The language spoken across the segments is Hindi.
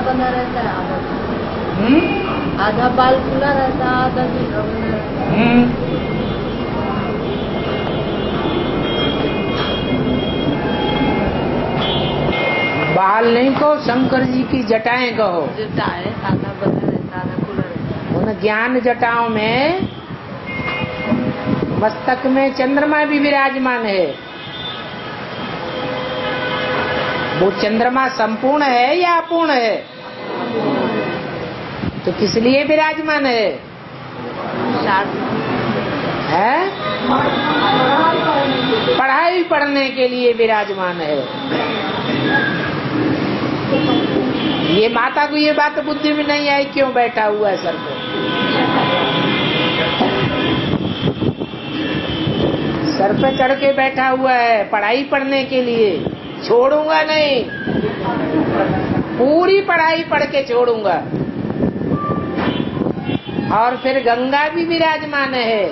बना रहता है, आधा बाल खुला रहता है, आधा दूसरा बना रहता है। बाल नहीं कहो, शंकर जी की जटाएं कहो। जटाएं आधा बना रहता है, आधा खुला रहता है। उन ज्ञान जटाओं में मस्तक में चंद्रमा भी विराजमान है। वो चंद्रमा संपूर्ण है या अपूर्ण है? तो किस लिए विराजमान है? पढ़ाई पढ़ने के लिए विराजमान है। ये माता को ये बात बुद्धि में नहीं आई, क्यों बैठा हुआ है सर पे? सर पे चढ़ के बैठा हुआ है पढ़ाई पढ़ने के लिए। छोड़ूंगा नहीं, पूरी पढ़ाई पढ़ के छोड़ूंगा। और फिर गंगा भी विराजमान है।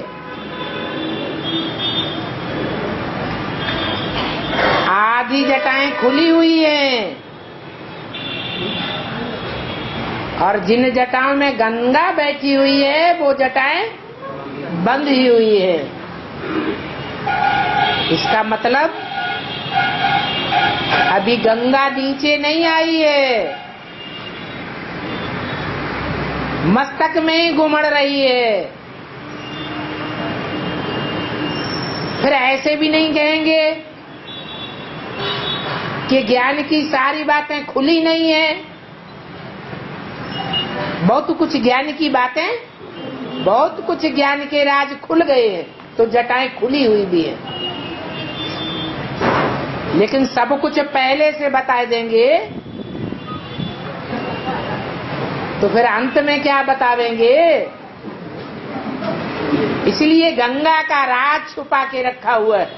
आधी जटाएं खुली हुई हैं और जिन जटाओं में गंगा बैठी हुई है वो जटाएं बंद ही हुई है। इसका मतलब अभी गंगा नीचे नहीं आई है, मस्तक में ही घुमड़ रही है। फिर ऐसे भी नहीं कहेंगे कि ज्ञान की सारी बातें खुली नहीं है। बहुत कुछ ज्ञान की बातें, बहुत कुछ ज्ञान के राज खुल गए हैं, तो जटाएं खुली हुई भी है। लेकिन सब कुछ पहले से बता देंगे तो फिर अंत में क्या बतावेंगे? इसलिए गंगा का राज छुपा के रखा हुआ है।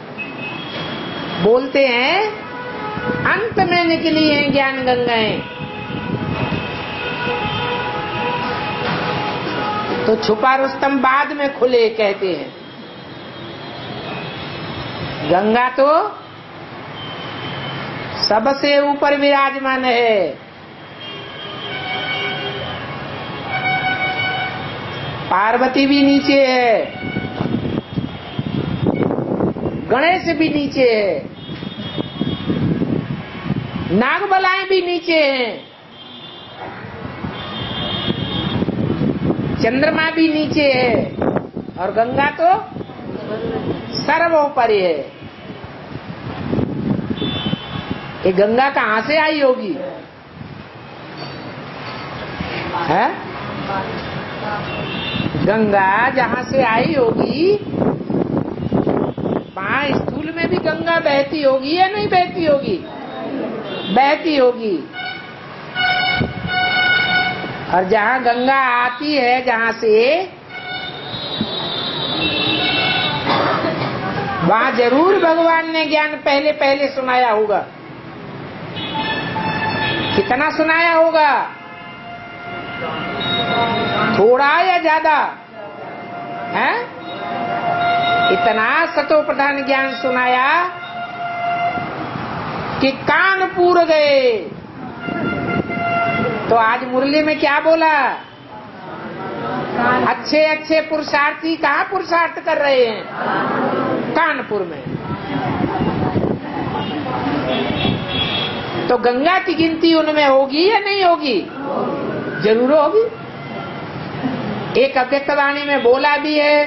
बोलते हैं अंत में निकली हैं ज्ञान गंगाएं। तो छुपा रुस्तम बाद में खुले कहते हैं। गंगा तो सबसे ऊपर विराजमान है। पार्वती भी नीचे है, गणेश भी नीचे है, नागबलाएं भी नीचे हैं, चंद्रमा भी नीचे है और गंगा तो सर्वोपरि है। ये गंगा कहाँ से आई होगी? है गंगा जहाँ से आई होगी वहाँ स्थूल में भी गंगा बहती होगी या नहीं बहती होगी? बहती होगी। और जहाँ गंगा आती है, जहाँ से, वहाँ जरूर भगवान ने ज्ञान पहले पहले सुनाया होगा। कितना सुनाया होगा? थोड़ा या ज्यादा? है इतना सतो प्रधान ज्ञान सुनाया कि कानपुर गए। तो आज मुरली में क्या बोला? अच्छे अच्छे पुरुषार्थी कहाँ पुरुषार्थ कर रहे हैं? कानपुर में। तो गंगा की गिनती उनमें होगी या नहीं होगी? जरूर होगी। एक अव्यक्त वाणी में बोला भी है,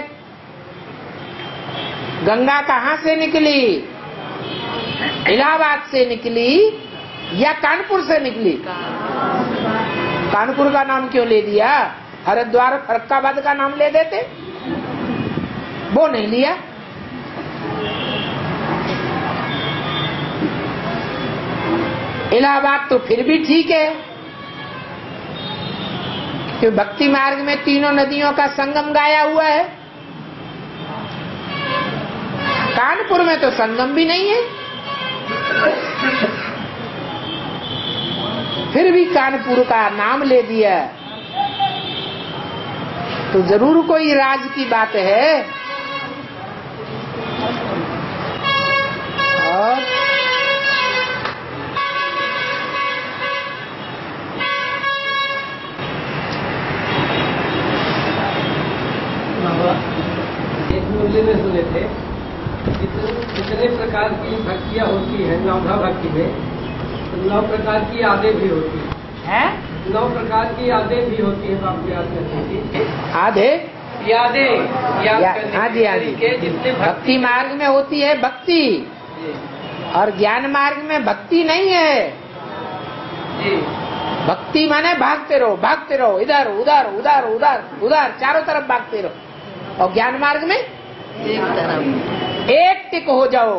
गंगा कहाँ से निकली? इलाहाबाद से निकली या कानपुर से निकली? कानपुर का नाम क्यों ले दिया? हरिद्वार फरक्काबाद का नाम ले देते, वो नहीं लिया। इलाहाबाद तो फिर भी ठीक है, क्योंकि भक्ति मार्ग में तीनों नदियों का संगम गाया हुआ है। कानपुर में तो संगम भी नहीं है, फिर भी कानपुर का नाम ले दिया, तो जरूर कोई राज की बात है। और थे जितने प्रकार की भक्तियाँ होती हैं नवधा भक्ति में, तो 9 प्रकार की यादें भी होती हैं? 9 प्रकार की यादें भी होती हैं बाप याद करने की। आधे यादें याद करने हाँ जी, हाँ जी। के जितने भक्ति मार्ग में होती है भक्ति, और ज्ञान मार्ग में भक्ति नहीं है। जी भक्ति माने भागते रहो, इधर उधर उधर उधर उधर, चारों तरफ भागते रहो। और ज्ञान मार्ग में एक तरफ एक टिक हो जाओ।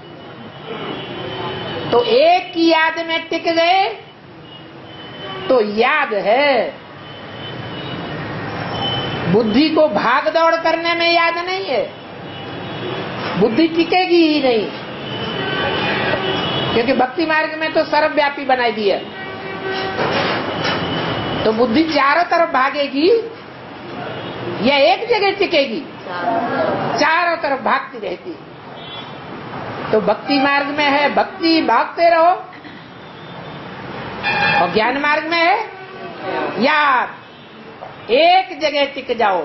तो एक की याद में टिक गए तो याद है। बुद्धि को भाग दौड़ करने में याद नहीं है, बुद्धि टिकेगी ही नहीं, क्योंकि भक्ति मार्ग में तो सर्वव्यापी बनाई दिया। तो बुद्धि चारों तरफ भागेगी या एक जगह टिकेगी? चारों तरफ भागती रहती। तो भक्ति मार्ग में है भक्ति, भागते रहो, और ज्ञान मार्ग में है याद, एक जगह टिक जाओ।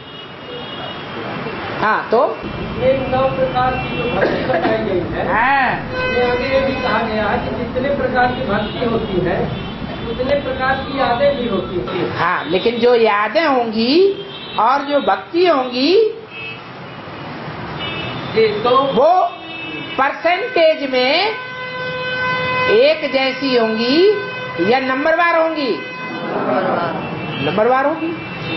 हाँ, तो ये 9 प्रकार की जो भक्ति बताई गई है, हाँ, ये आगे ये भी कहा गया है कि जितने प्रकार की भक्ति होती है उतने प्रकार की यादें भी होती हैं। हाँ, लेकिन जो यादें होंगी और जो भक्ति होंगी जी, तो वो परसेंटेज में एक जैसी होंगी या नंबरवार होंगी? नंबरवार होगी।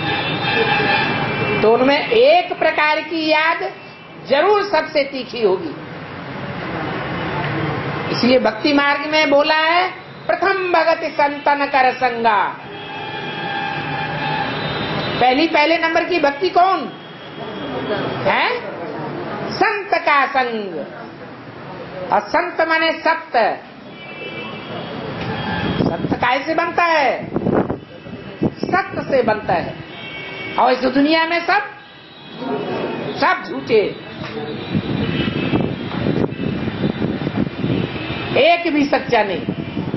तो उनमें एक प्रकार की याद जरूर सबसे तीखी होगी। इसलिए भक्ति मार्ग में बोला है प्रथम भगति संतन कर संगा। पहले नंबर की भक्ति कौन है? संत का संग। और संत माने सत्य। सत्य कैसे बनता है? सत्य से बनता है। और इस दुनिया में सब झूठे, एक भी सच्चा नहीं।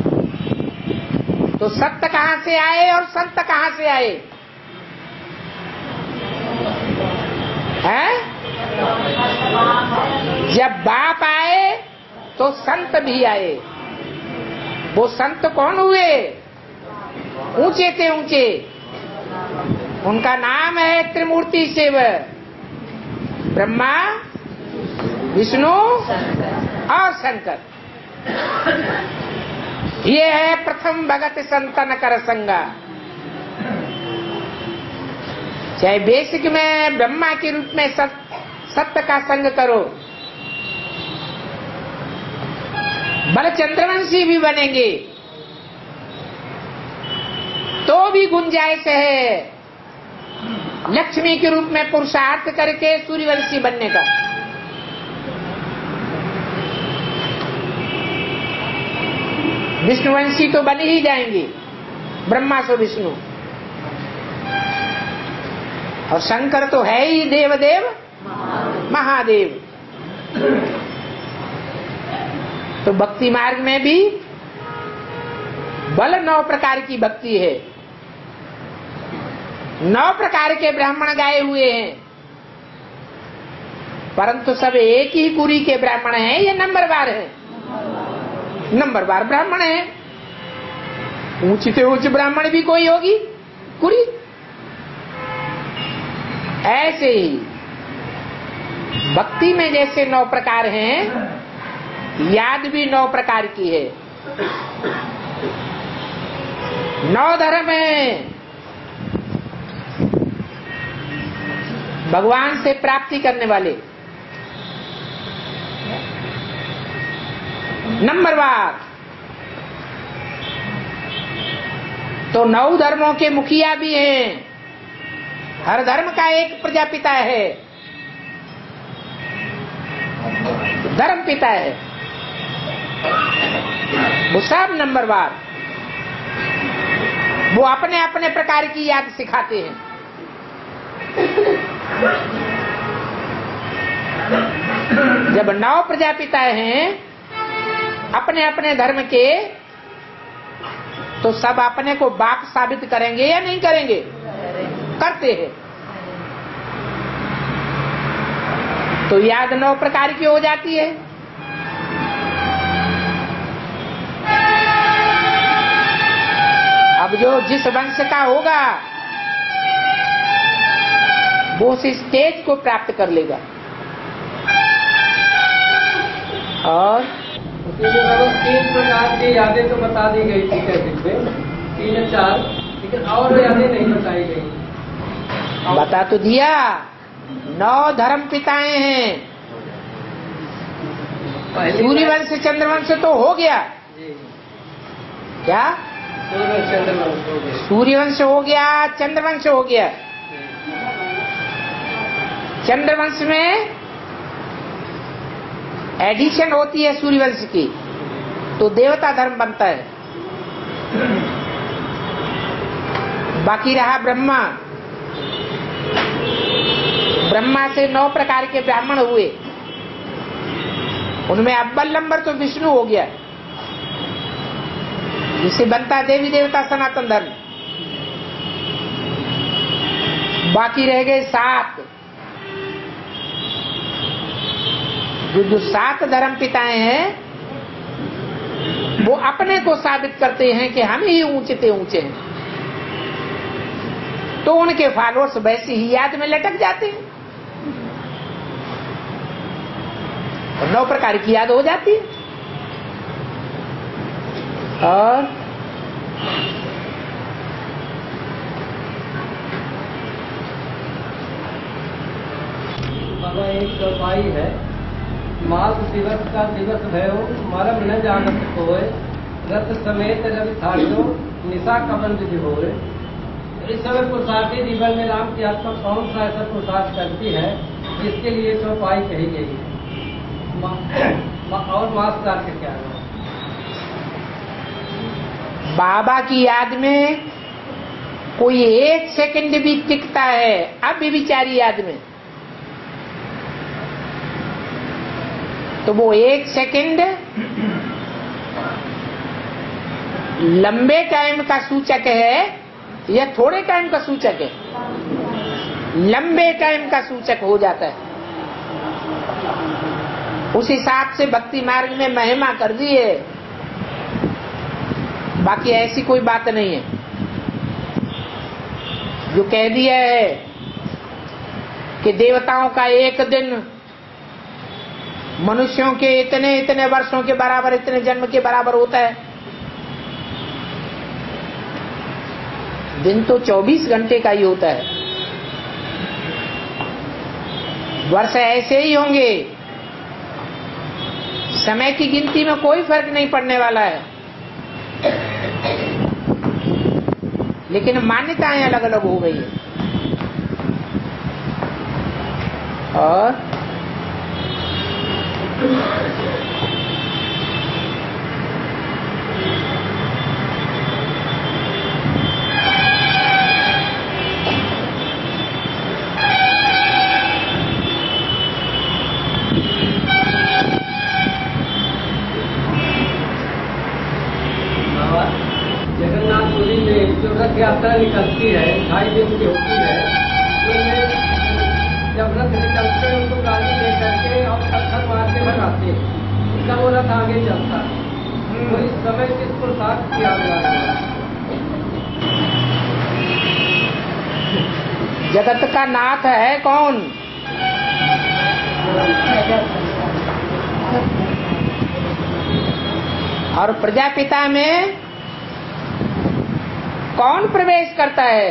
तो सत्य कहाँ से आए और संत कहाँ से आए? हैं? जब बाप आए तो संत भी आए। वो संत कौन हुए? ऊंचे से ऊंचे। उनका नाम है त्रिमूर्ति शिव, ब्रह्मा, विष्णु और शंकर। ये है प्रथम भगत संतन कर संगा। चाहे बेसिक में ब्रह्मा के रूप में सत्य का संग करो, बल चंद्रवंशी भी बनेंगे तो भी गुंजाइश है लक्ष्मी के रूप में पुरुषार्थ करके सूर्यवंशी बनने का। विष्णुवंशी तो बन ही जाएंगे, ब्रह्मा से विष्णु। और शंकर तो है ही देवदेव महादेव। तो भक्ति मार्ग में भी बल 9 प्रकार की भक्ति है। 9 प्रकार के ब्राह्मण गाए हुए हैं, परंतु सब एक ही कुरी के ब्राह्मण हैं या नंबरवार हैं? नंबरवार ब्राह्मण है। ऊंची से ऊंची ब्राह्मण भी कोई होगी कुरी। ऐसे ही भक्ति में जैसे 9 प्रकार हैं, याद भी 9 प्रकार की है। 9 धर्म है भगवान से प्राप्ति करने वाले। नंबरवार तो 9 धर्मों के मुखिया भी हैं। हर धर्म का एक प्रजापिता है, धर्म पिता है। वो सब नंबरवार, वो अपने अपने प्रकार की याद सिखाते हैं। जब 9 प्रजापिता हैं अपने अपने धर्म के, तो सब अपने को बाप साबित करेंगे या नहीं करेंगे? करते हैं। तो याद 9 प्रकार की हो जाती है। अब जो जिस वंश का होगा वो उस स्टेज को प्राप्त कर लेगा। और उसमें 3 प्रकार की यादें तो बता दी गई थी कैसेट में, 3-4, लेकिन और यादें नहीं बताई गई। बता तो दिया, 9 धर्म पिताएं हैं। सूर्यवंश चंद्रवंश तो हो गया। क्या? सूर्यवंश हो गया, चंद्रवंश हो गया। चंद्रवंश में एडिशन होती है सूर्यवंश की, तो देवता धर्म बनता है। बाकी रहा ब्रह्मा। ब्रह्मा से 9 प्रकार के ब्राह्मण हुए, उनमें अव्वल नंबर तो विष्णु हो गया, जिससे बनता है देवी देवता सनातन धर्म। बाकी रह गए 7। जो 7 धर्म पिताएं हैं वो अपने को साबित करते हैं कि हम ही ऊंचे से ऊंचे हैं, तो उनके फॉलोअर्स वैसे ही याद में लटक जाते हैं और 9 प्रकार की याद हो जाती है। और बाबा एक चौपाई है, माघ दिवस का दिवस भयो, मरम न जानत कोय, रथ समेत रवि थाटो, निशा कवन विधि होए। इस समय पुरुषार्थी जीवन में राम की आत्मा कौन सा ऐसा पुरुषार्थ करती है जिसके लिए चौपाई कही गई है, और मास का क्या है? बाबा की याद में कोई 1 सेकंड भी टिकता है अब भी विचारी याद में, तो वो 1 सेकंड लंबे टाइम का सूचक है या थोड़े टाइम का सूचक है? लंबे टाइम का सूचक हो जाता है। उस हिसाब से भक्ति मार्ग में महिमा कर दी है, बाकी ऐसी कोई बात नहीं है। जो कह दिया है कि देवताओं का एक दिन मनुष्यों के इतने इतने वर्षों के बराबर, इतने जन्म के बराबर होता है। दिन तो 24 घंटे का ही होता है, वर्ष ऐसे ही होंगे, समय की गिनती में कोई फर्क नहीं पड़ने वाला है, लेकिन मान्यताएं अलग अलग हो गई है। और जगन्नाथपुरी में जो रथ यात्रा निकलती है 2.5 दिन की होती है, उसमें जब रथ निकलते हैं उनको गाड़ी दे करके और पत्थर मार के भगाते हैं, उसका वो रथ आगे चलता है। तो इस समय किस प्रसाद किया गया है? जगत का नाथ है कौन? और प्रजापिता में कौन प्रवेश करता है?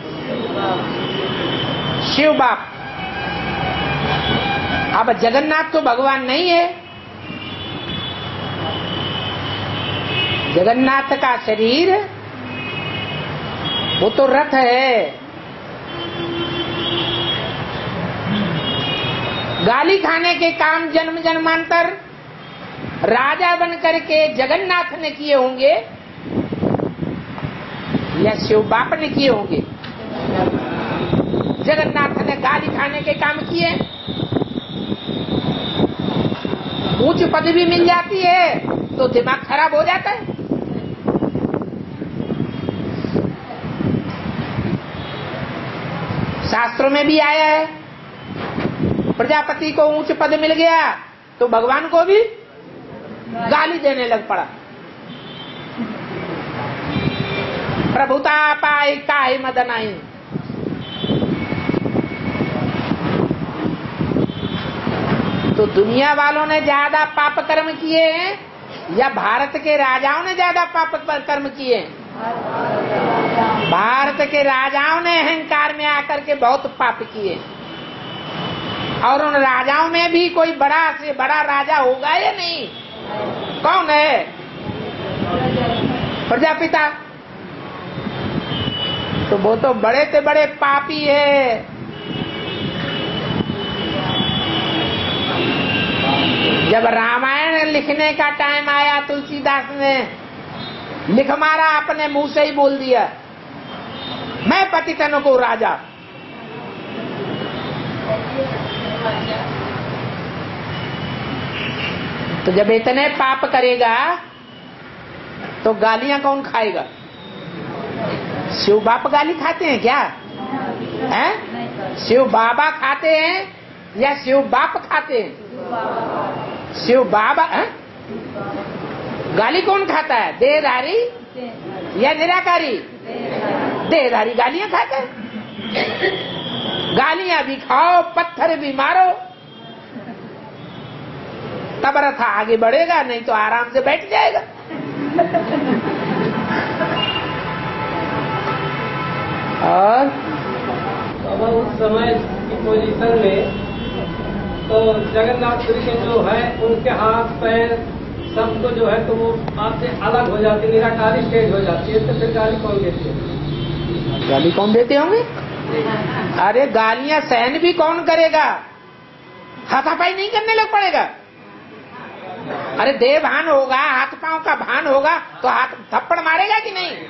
शिव बाप। अब जगन्नाथ तो भगवान नहीं है, जगन्नाथ का शरीर वो तो रथ है। गाली खाने के काम जन्म जन्मांतर राजा बनकर के जगन्नाथ ने किए होंगे या शिव बाप ने किए होंगे? जगन्नाथ ने गाली खाने के काम किए, ऊंच पदवी मिल जाती है तो दिमाग खराब हो जाता है। शास्त्रों में भी आया है प्रजापति को ऊंच पद मिल गया तो भगवान को भी गाली देने लग पड़ा। प्रभुता पाई काहे मदन आई। तो दुनिया वालों ने ज्यादा पाप कर्म किए हैं या भारत के राजाओं ने ज्यादा पाप कर्म किए हैं? भारत के राजाओं ने अहंकार में आकर के बहुत पाप किए, और उन राजाओं में भी कोई बड़ा से बड़ा राजा होगा या नहीं? कौन है? प्रजापिता। तो वो तो बड़े से बड़े पापी है। जब रामायण लिखने का टाइम आया, तुलसीदास ने लिख मारा, अपने मुंह से ही बोल दिया, मैं पतितन को राजा। तो जब इतने पाप करेगा तो गालियां कौन खाएगा? शिव बाप गाली खाते हैं क्या? हैं? शिव बाबा खाते हैं या शिव बाप खाते हैं? शिव बाबा है? गाली कौन खाता है? देहधारी या निराकारी? देहधारी गालियां खाता है। गालियां भी खाओ, पत्थर भी मारो, तब रथ आगे बढ़ेगा, नहीं तो आराम से बैठ जाएगा। और अब उस समय की पोजीशन में तो जगन्नाथपुरी के जो है उनके हाथ पैर सबको जो है तो वो आपसे अलग हो जाती, निराकारी स्टेज हो जाती है। तो फिर गाली कौन देते हैं? गाली कौन देते होंगे? अरे गालियां सहन भी कौन करेगा? हाथापाई नहीं करने लग पड़ेगा। अरे देह भान होगा, हाथ पांव का भान होगा तो हाथ थप्पड़ मारेगा कि नहीं?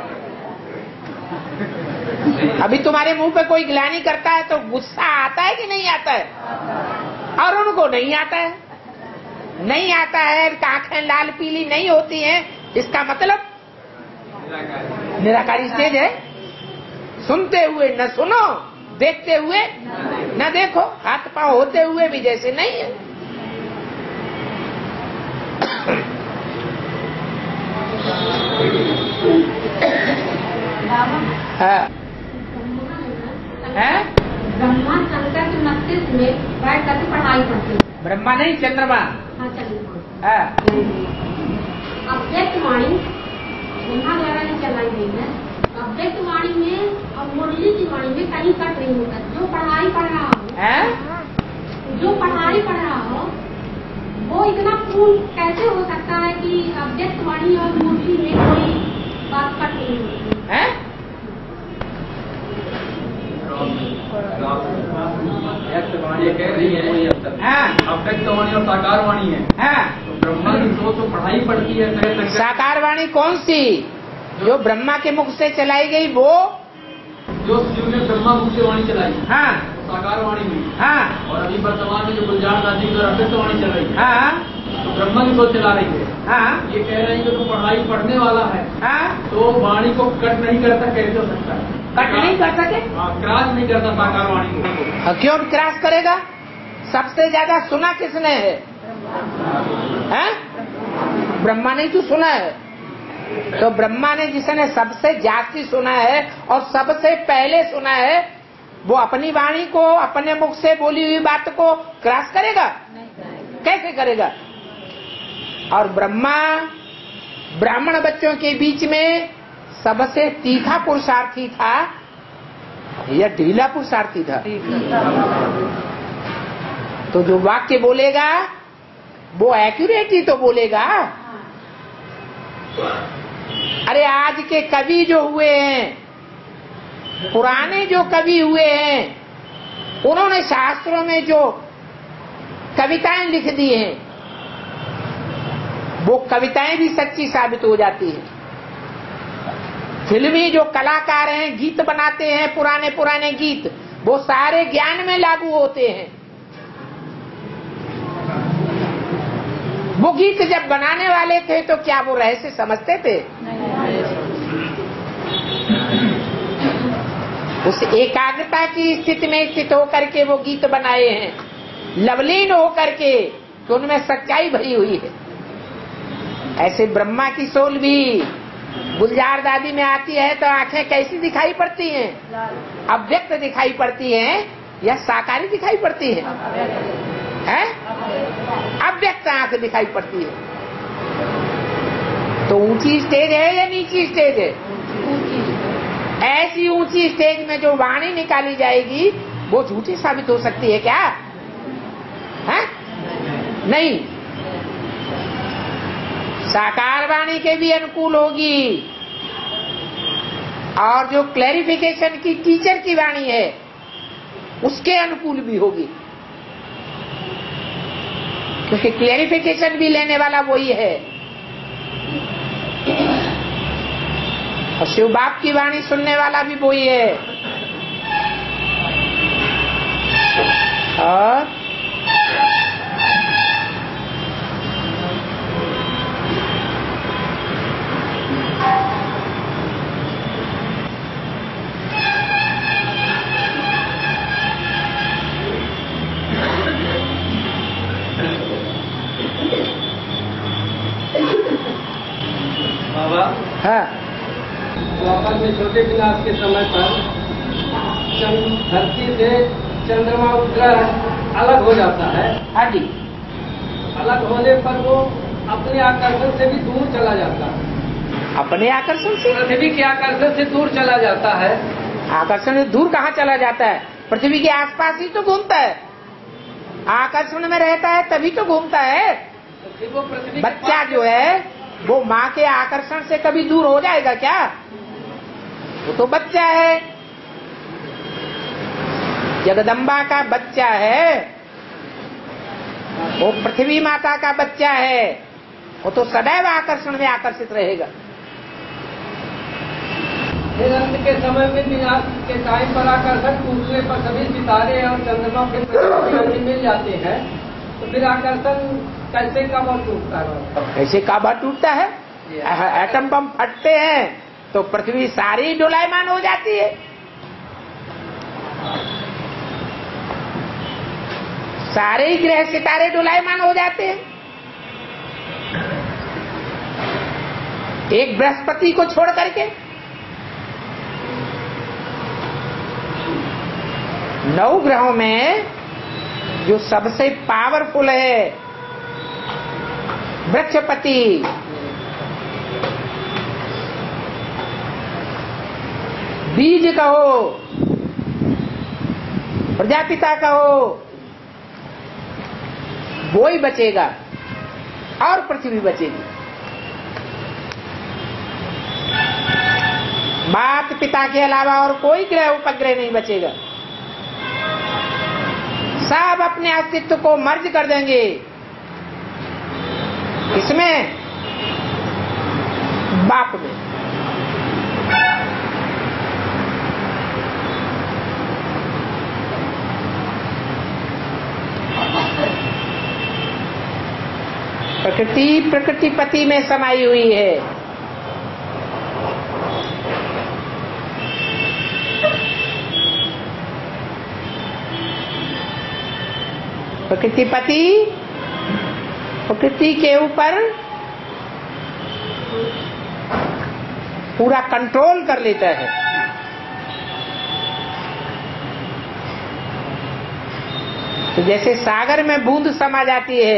अभी तुम्हारे मुंह पे कोई गिलानी करता है तो गुस्सा आता है कि नहीं आता है? और उनको नहीं आता है, नहीं आता है, आंखें लाल पीली नहीं होती हैं, इसका मतलब निराकारी स्टेज है। सुनते हुए न सुनो, देखते हुए न देखो, हाथ पांव होते हुए भी जैसे नहीं है। ब्रह्मा शंकर के मस्तिष्क में बैठ करके पढ़ाई करते। ब्रह्मा नहीं, चंद्रमा। हाँ, चंद्रमा। अव्यक्त वाणी ब्रह्मा द्वारा ही चलाई गई है। अव्यक्त वाणी में और मुरली की वाणी में कहीं कट नहीं होता। जो पढ़ाई पढ़ रहा हो वो इतना पूर्ण कैसे हो सकता है कि अव्यक्त वाणी और मुरली में कोई बात कट नहीं होती है? ये कह रही है अव्यक्त वाणी और साकार वाणी है। तो ब्रह्मा की तो पढ़ाई पड़ती है। साकार वाणी कौन सी? जो ब्रह्मा के मुख से चलाई गई वो, जो शिव ने ब्रह्मा मुख से वाणी चलाई। हाँ, साकार वाणी हुई। हाँ, और अभी वर्तमान में जो गुलजार दादी की अव्यक्त वाणी चल रही है। हाँ, तो ब्रह्मा की सोच चला रही है। हाँ, ये कह रहे हैं कि तो पढ़ाई पढ़ने वाला है, हाँ, तो वाणी को कट नहीं करता, कैसे हो सकता है? कट नहीं कर सके, क्रॉस नहीं करता साकार वाणी को। क्यों क्रॉस करेगा? सबसे ज्यादा सुना किसने है? ब्रह्मा ने तो सुना है। तो ब्रह्मा ने जिसने सबसे ज्यादा सुना है और सबसे पहले सुना है, वो अपनी वाणी को, अपने मुख से बोली हुई बात को क्रॉस करेगा? कैसे करेगा? और ब्रह्मा ब्राह्मण बच्चों के बीच में सबसे तीखा पुरुषार्थी था या ढीला पुरुषार्थी था? तो जो वाक्य बोलेगा वो एक्यूरेट ही तो बोलेगा। अरे आज के कवि जो हुए हैं, पुराने जो कवि हुए हैं, उन्होंने शास्त्रों में जो कविताएं लिख दी हैं, वो कविताएं भी सच्ची साबित हो जाती है। फिल्मी जो कलाकार हैं, गीत बनाते हैं, पुराने पुराने गीत, वो सारे ज्ञान में लागू होते हैं। वो गीत जब बनाने वाले थे तो क्या वो रहस्य समझते थे? उस एकाग्रता की स्थिति में स्थित होकर के वो गीत बनाए हैं। लवलीन होकर के तो उनमें सच्चाई भरी हुई है। ऐसे ब्रह्मा की सोल भी गुलजार दादी में आती है तो आंखें कैसी दिखाई पड़ती हैं? अव्यक्त दिखाई पड़ती हैं या साकारी दिखाई पड़ती है? हैं? अव्यक्त आंख दिखाई पड़ती है। तो ऊंची स्टेज है या नीची स्टेज है? ऐसी ऊंची स्टेज में जो वाणी निकाली जाएगी वो झूठी साबित हो सकती है क्या? है? नहीं, साकार वाणी के भी अनुकूल होगी और जो क्लैरिफिकेशन की टीचर की वाणी है उसके अनुकूल भी होगी, क्योंकि क्लैरिफिकेशन भी लेने वाला वही है। और शिव बाप की वाणी सुनने वाला भी वही है। और बाबा, हाँ, द्वापर में छोटे विनाश के समय पर धरती से चंद्रमा उपग्रह अलग हो जाता है। हाँ जी। अलग होने पर वो अपने आकर्षण से भी दूर चला जाता है। अपने आकर्षण से? पृथ्वी के आकर्षण से दूर चला जाता है। आकर्षण से दूर कहाँ चला जाता है? पृथ्वी के आसपास ही तो घूमता है। आकर्षण में रहता है तभी तो घूमता है। तो वो पृथ्वी बच्चा जो है वो माँ के आकर्षण से कभी दूर हो जाएगा क्या? वो तो बच्चा है, जगदम्बा का बच्चा है, वो पृथ्वी माता का बच्चा है, वो तो सदैव आकर्षण में आकर्षित रहेगा। अंत के समय में विनाश के टाइम पर आकर्षण टूटने पर सभी सितारे और चंद्रमा फिर पृथ्वी मिल जाते हैं, तो फिर आकर्षण कैसे काबा टूटता है? कैसे काबा टूटता है? एटम बम फटते हैं तो पृथ्वी सारी डोलायमान हो जाती है। सारे ही ग्रह सितारे डोलायमान हो जाते हैं। एक बृहस्पति को छोड़ करके 9 ग्रहों में जो सबसे पावरफुल है बृहस्पति, बीज कहो, प्रजापिता कहो, वो ही बचेगा और पृथ्वी बचेगी। मात पिता के अलावा और कोई ग्रह उपग्रह नहीं बचेगा। सब अपने अस्तित्व को मर्ज कर देंगे। इसमें बाप में। प्रकृति प्रकृतिपति में समाई हुई है। प्रकृतिपति प्रकृति के ऊपर पूरा कंट्रोल कर लेता है। तो जैसे सागर में बूंद समा जाती है,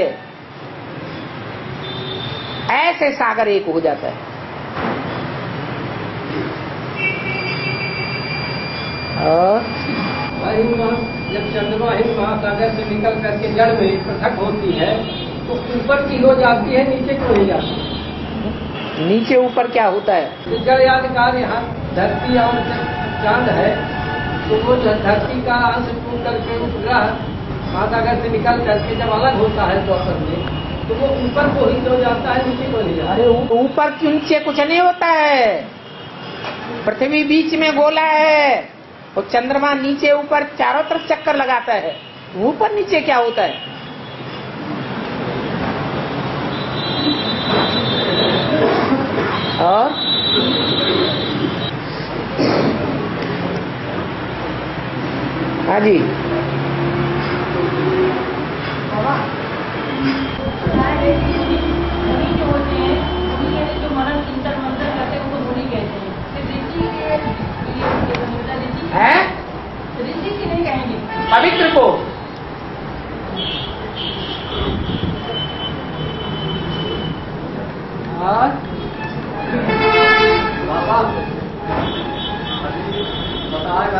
ऐसे सागर एक हो जाता है। और जब चंद्रमा हिंद महासागर से निकल करके जड़ में पृथक होती है तो ऊपर की हो जाती है, नीचे को नहीं जाती। नीचे ऊपर क्या होता है? जड़ यादगार यहाँ धरती और चांद है, तो वो धरती का अंश टूट करके उपग्रह महासागर से निकल करके जब अलग होता है द्वापर में, तो वो ऊपर को ही हो जाता है, नीचे को नहीं जाता। अरे ऊपर नीचे कुछ नहीं होता है। पृथ्वी बीच में गोला है और चंद्रमा नीचे ऊपर चारों तरफ चक्कर लगाता है। ऊपर नीचे क्या होता है? और हाँ जी, पवित्र को और बताएगा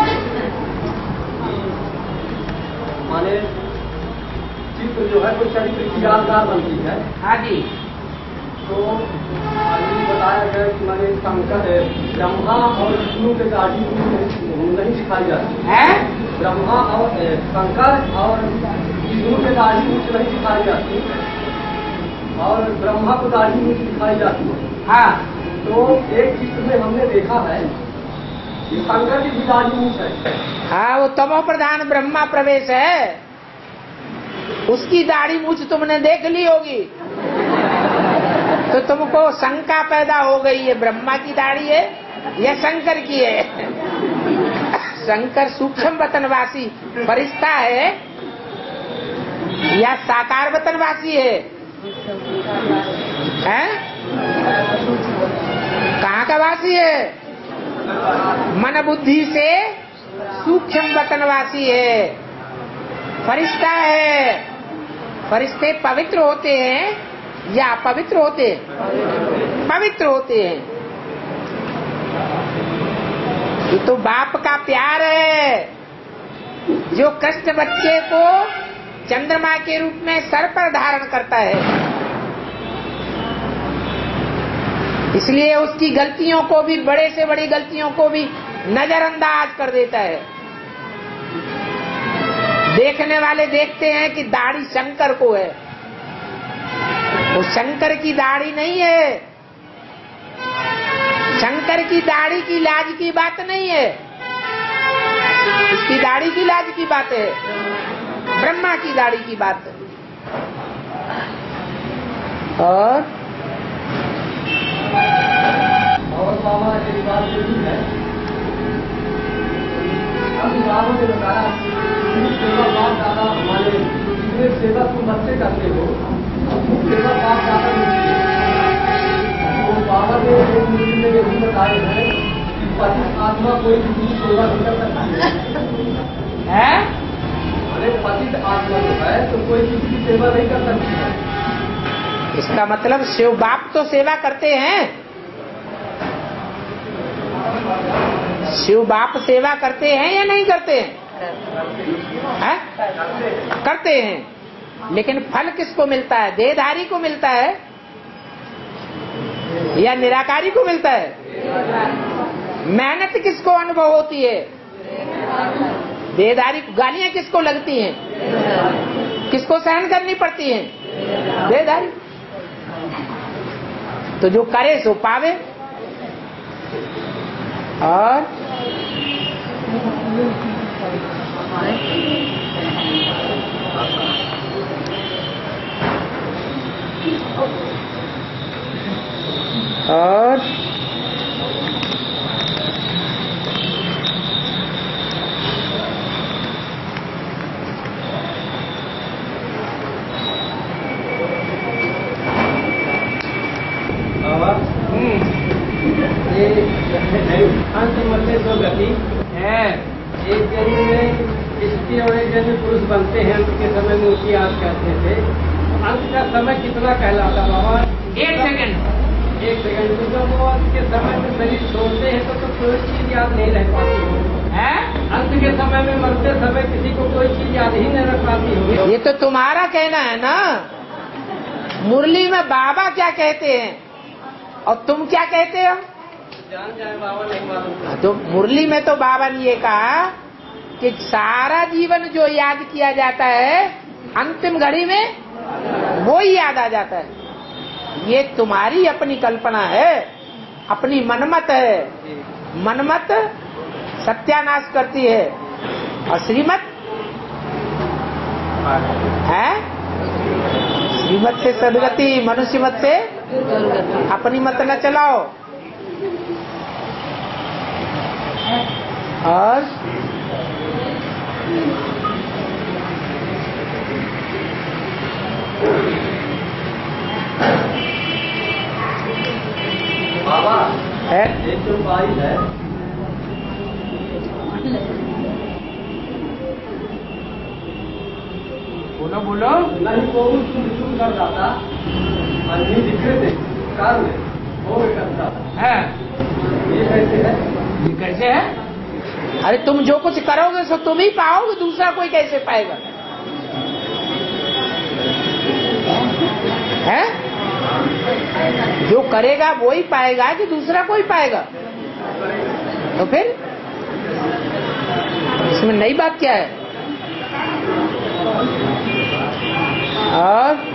माने चित्र जो है कोई चरित्र की यादगार बनती है। हाँ जी। तो अभी बताया गया कि माने शंकर ब्रह्मा और विष्णु के दाढ़ी नहीं सिखाई जाती है। ब्रह्मा और शंकर और विष्णु के दाढ़ी मूछ नहीं सिखाई जाती और ब्रह्मा को दाढ़ी मूछ सिखाई जाती है। हाँ। तो एक चित्र में हमने देखा है कि शंकर की भी दाढ़ी मूछ है। हाँ, वो तमो प्रधान ब्रह्मा प्रवेश है, उसकी दाढ़ी मूछ तुमने देख ली होगी तो तुमको शंका पैदा हो गई है, ब्रह्मा की दाढ़ी है या शंकर की है। शंकर सूक्ष्म वतनवासी फरिश्ता है या साकार वतनवासी है? हैं? कहाँ का वासी है? मन बुद्धि से सूक्ष्म वतनवासी है, फरिश्ता है। फरिश्ते पवित्र होते हैं या अपवित्र होते हैं? पवित्र होते हैं। ये तो बाप का प्यार है जो कृष्ण बच्चे को चंद्रमा के रूप में सर पर धारण करता है, इसलिए उसकी गलतियों को भी, बड़े से बड़ी गलतियों को भी नजरअंदाज कर देता है। देखने वाले देखते हैं कि दाढ़ी शंकर को है, वो शंकर की दाढ़ी नहीं है। शंकर की दाढ़ी की लाज की बात नहीं है, उसकी दाढ़ी की लाज की बात है, ब्रह्मा की दाढ़ी की बात है। और बाबा एक बात ये भी है, अभी बाबा ने बताया सेवा बाप दादा हमारे जितने सेवा तुम बच्चे करते हो सेवा बाप दादा मिलती है। तो बाबा ने एक मूर्ति में ये भी बताए हैं कि पतित आत्मा कोई किसी की सेवा नहीं कर सकती है। अरे पतित आत्मा जो है तो कोई किसी की सेवा नहीं कर सकती है। इसका मतलब शिव बाप तो सेवा करते हैं, शिव बाप सेवा करते हैं या नहीं करते हैं? करते हैं, लेकिन फल किसको मिलता है? देहधारी को मिलता है या निराकारी को मिलता है? मेहनत किसको अनुभव होती है? देहधारी को। गालियां किसको लगती हैं? किसको सहन करनी पड़ती हैं? देहधारी। तो जो करे सो पावे। और अंत में दो गति है, एक जन्म में स्त्री और एक जन्म पुरुष बनते हैं। अंत के समय में उसकी याद करते थे। अंत का समय कितना कहलाता बाबा? 1 सेकंड। 1 सेकंड। तो जब वो अंत के समय में शरीर छोड़ते हैं तो कोई चीज याद नहीं रह पाती है। अंत के समय में मरते समय किसी को कोई चीज याद ही नहीं रख पाती होगी। ये तो तुम्हारा कहना है ना। मुरली में बाबा क्या कहते हैं और तुम क्या कहते हो? जान जाए बाबा, नहीं मालूम। तो मुरली में तो बाबा ने ये कहा कि सारा जीवन जो याद किया जाता है अंतिम घड़ी में वो ही याद आ जाता है। ये तुम्हारी अपनी कल्पना है, अपनी मनमत है। मनमत सत्यानाश करती है और श्रीमत है, श्रीमत से सदगति, मनुष्य मत से अपनी मत न चलाओ। और बाबा है एक तो बाई है बोलो बोलो। नहीं को तुम कर जाता अन्य दिखे थे कार में वो करता है ये कैसे है? ये कैसे है? अरे तुम जो कुछ करोगे सो तुम ही पाओगे, दूसरा कोई कैसे पाएगा? है जो करेगा वो ही पाएगा कि दूसरा कोई पाएगा? तो फिर इसमें नई बात क्या है? और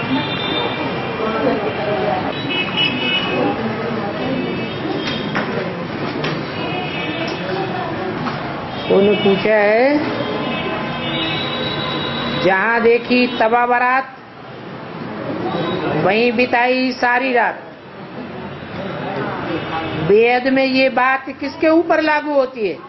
उन्होंने पूछा है, जहां देखी तबा बारात वहीं बिताई सारी रात। वेद में ये बात किसके ऊपर लागू होती है?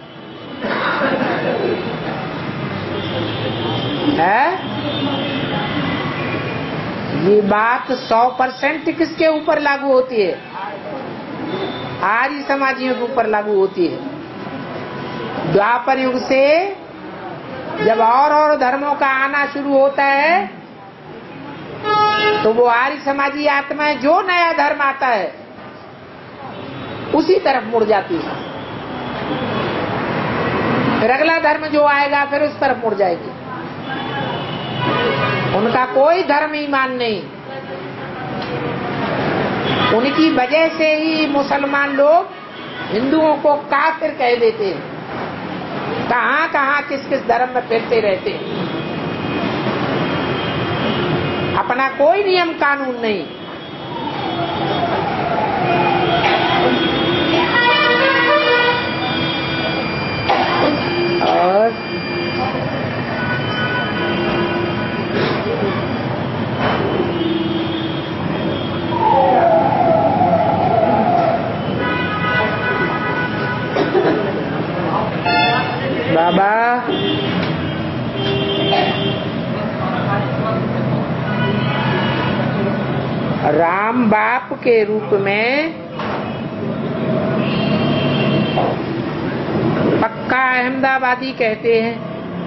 ये बात 100% किसके ऊपर लागू होती है? आर्य समाजियों के ऊपर लागू होती है। द्वापर युग से जब और धर्मों का आना शुरू होता है तो वो आर्य समाजी आत्माएं जो नया धर्म आता है उसी तरफ मुड़ जाती है। फिर अगला धर्म जो आएगा फिर उस तरफ मुड़ जाएगी। उनका कोई धर्म ईमान नहीं। उनकी वजह से ही मुसलमान लोग हिंदुओं को काफिर कह देते हैं। कहां कहां किस किस धर्म में फिरते रहते हैं। अपना कोई नियम कानून नहीं। और बाबा राम बाप के रूप में पक्का अहमदाबादी कहते हैं।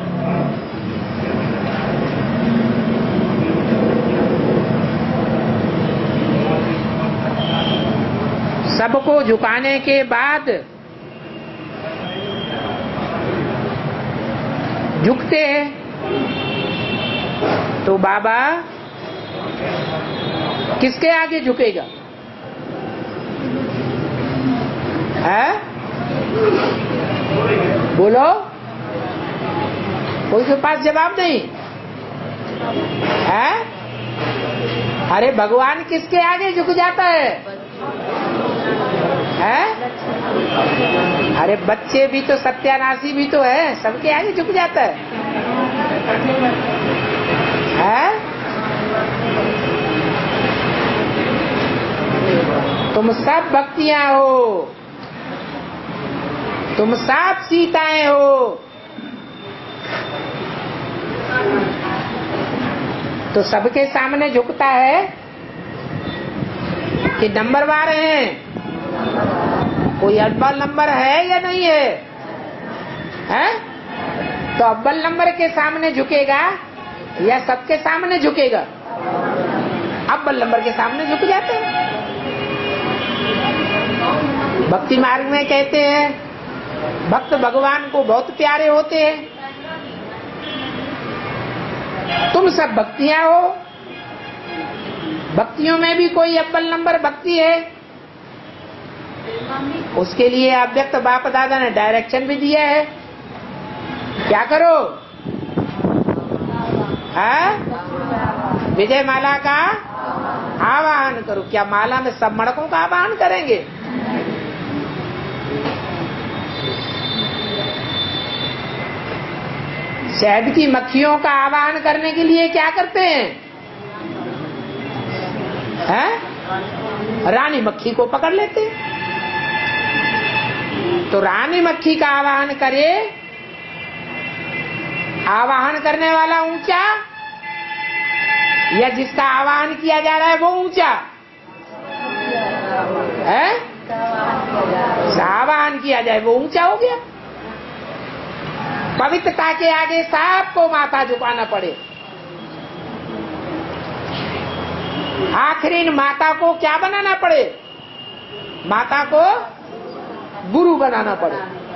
सबको झुकाने के बाद झुकते हैं। तो बाबा किसके आगे झुकेगा? है? बोलो, कोई के पास जवाब नहीं है? अरे भगवान किसके आगे झुक जाता है? अरे बच्चे भी तो सत्यानाशी भी तो है, सबके आगे झुक जाता है। तुम सब भक्तियां हो, तुम सब सीताएं हो, तो सबके सामने झुकता है कि नंबरवार हैं? कोई अव्वल नंबर है या नहीं है? हैं? तो अव्वल नंबर के सामने झुकेगा या सबके सामने झुकेगा? अव्वल नंबर के सामने झुक जाते हैं। भक्ति मार्ग में कहते हैं भक्त भगवान को बहुत प्यारे होते हैं। तुम सब भक्तियां हो, भक्तियों में भी कोई अव्वल नंबर भक्ति है। उसके लिए अव्यक्त बाप दादा ने डायरेक्शन भी दिया है। क्या करो? विजय माला का आवाहन करो। क्या माला में सब मणकों का आवाहन करेंगे? शहद की मक्खियों का आवाहन करने के लिए क्या करते हैं? रानी मक्खी को पकड़ लेते हैं। तो रानी मक्खी का आवाहन करे, आवाहन करने वाला ऊंचा या जिसका आवाहन किया जा रहा है वो ऊंचा है? आवाहन किया जाए वो ऊंचा हो गया। पवित्रता के आगे सबको माथा झुकाना पड़े। आखिर माता को क्या बनाना पड़े? माता को गुरु बनाना पड़े।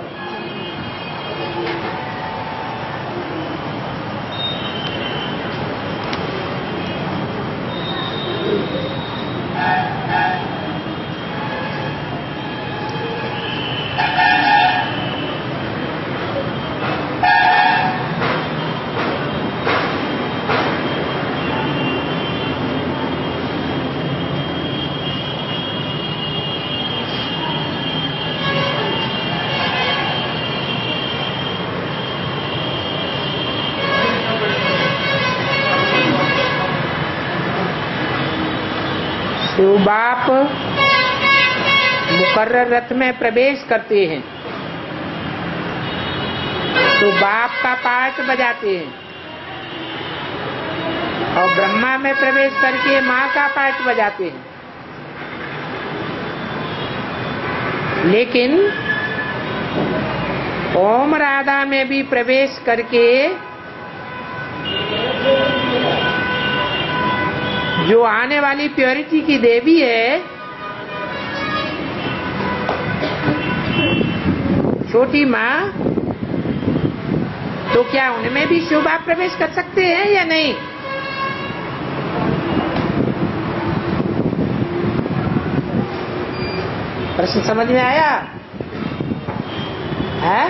शिव बाप मुकर्रर रथ में प्रवेश करते हैं तो बाप का पाठ बजाते हैं, और ब्रह्मा में प्रवेश करके माँ का पाठ बजाते हैं। लेकिन ओम राधा में भी प्रवेश करके जो आने वाली प्योरिटी की देवी है, छोटी माँ, तो क्या उनमें भी शिव बाप प्रवेश कर सकते हैं या नहीं? प्रश्न समझ में आया है?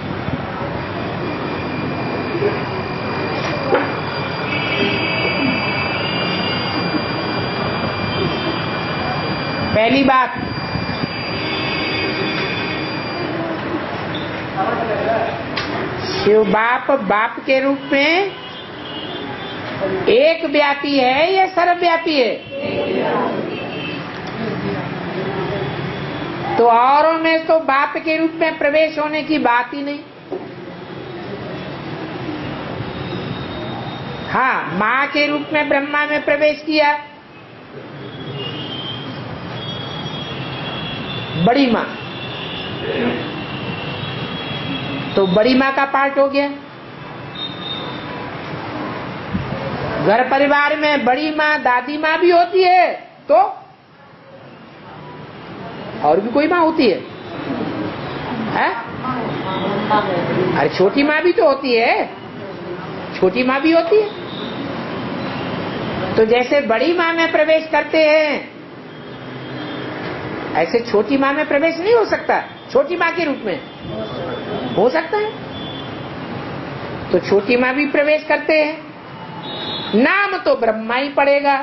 पहली बात, शिव बाप बाप के रूप में एक व्यापी है या सर्वव्यापी है? तो औरों में तो बाप के रूप में प्रवेश होने की बात ही नहीं। हाँ, माँ के रूप में ब्रह्मा में प्रवेश किया, बड़ी माँ, तो बड़ी माँ का पार्ट हो गया। घर परिवार में बड़ी माँ दादी माँ भी होती है, तो और भी कोई माँ होती है? अरे छोटी माँ भी तो होती है, छोटी माँ भी होती है। तो जैसे बड़ी माँ में प्रवेश करते हैं, ऐसे छोटी माँ में प्रवेश नहीं हो सकता? छोटी माँ के रूप में हो सकता है। तो छोटी माँ भी प्रवेश करते हैं, नाम तो ब्रह्मा ही पड़ेगा,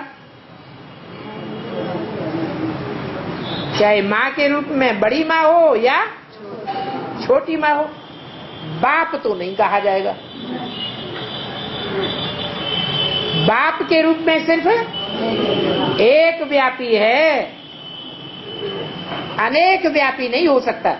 चाहे माँ के रूप में बड़ी माँ हो या छोटी माँ हो। बाप तो नहीं कहा जाएगा। बाप के रूप में सिर्फ एक व्यापी है, अनेक व्यापी नहीं हो सकता।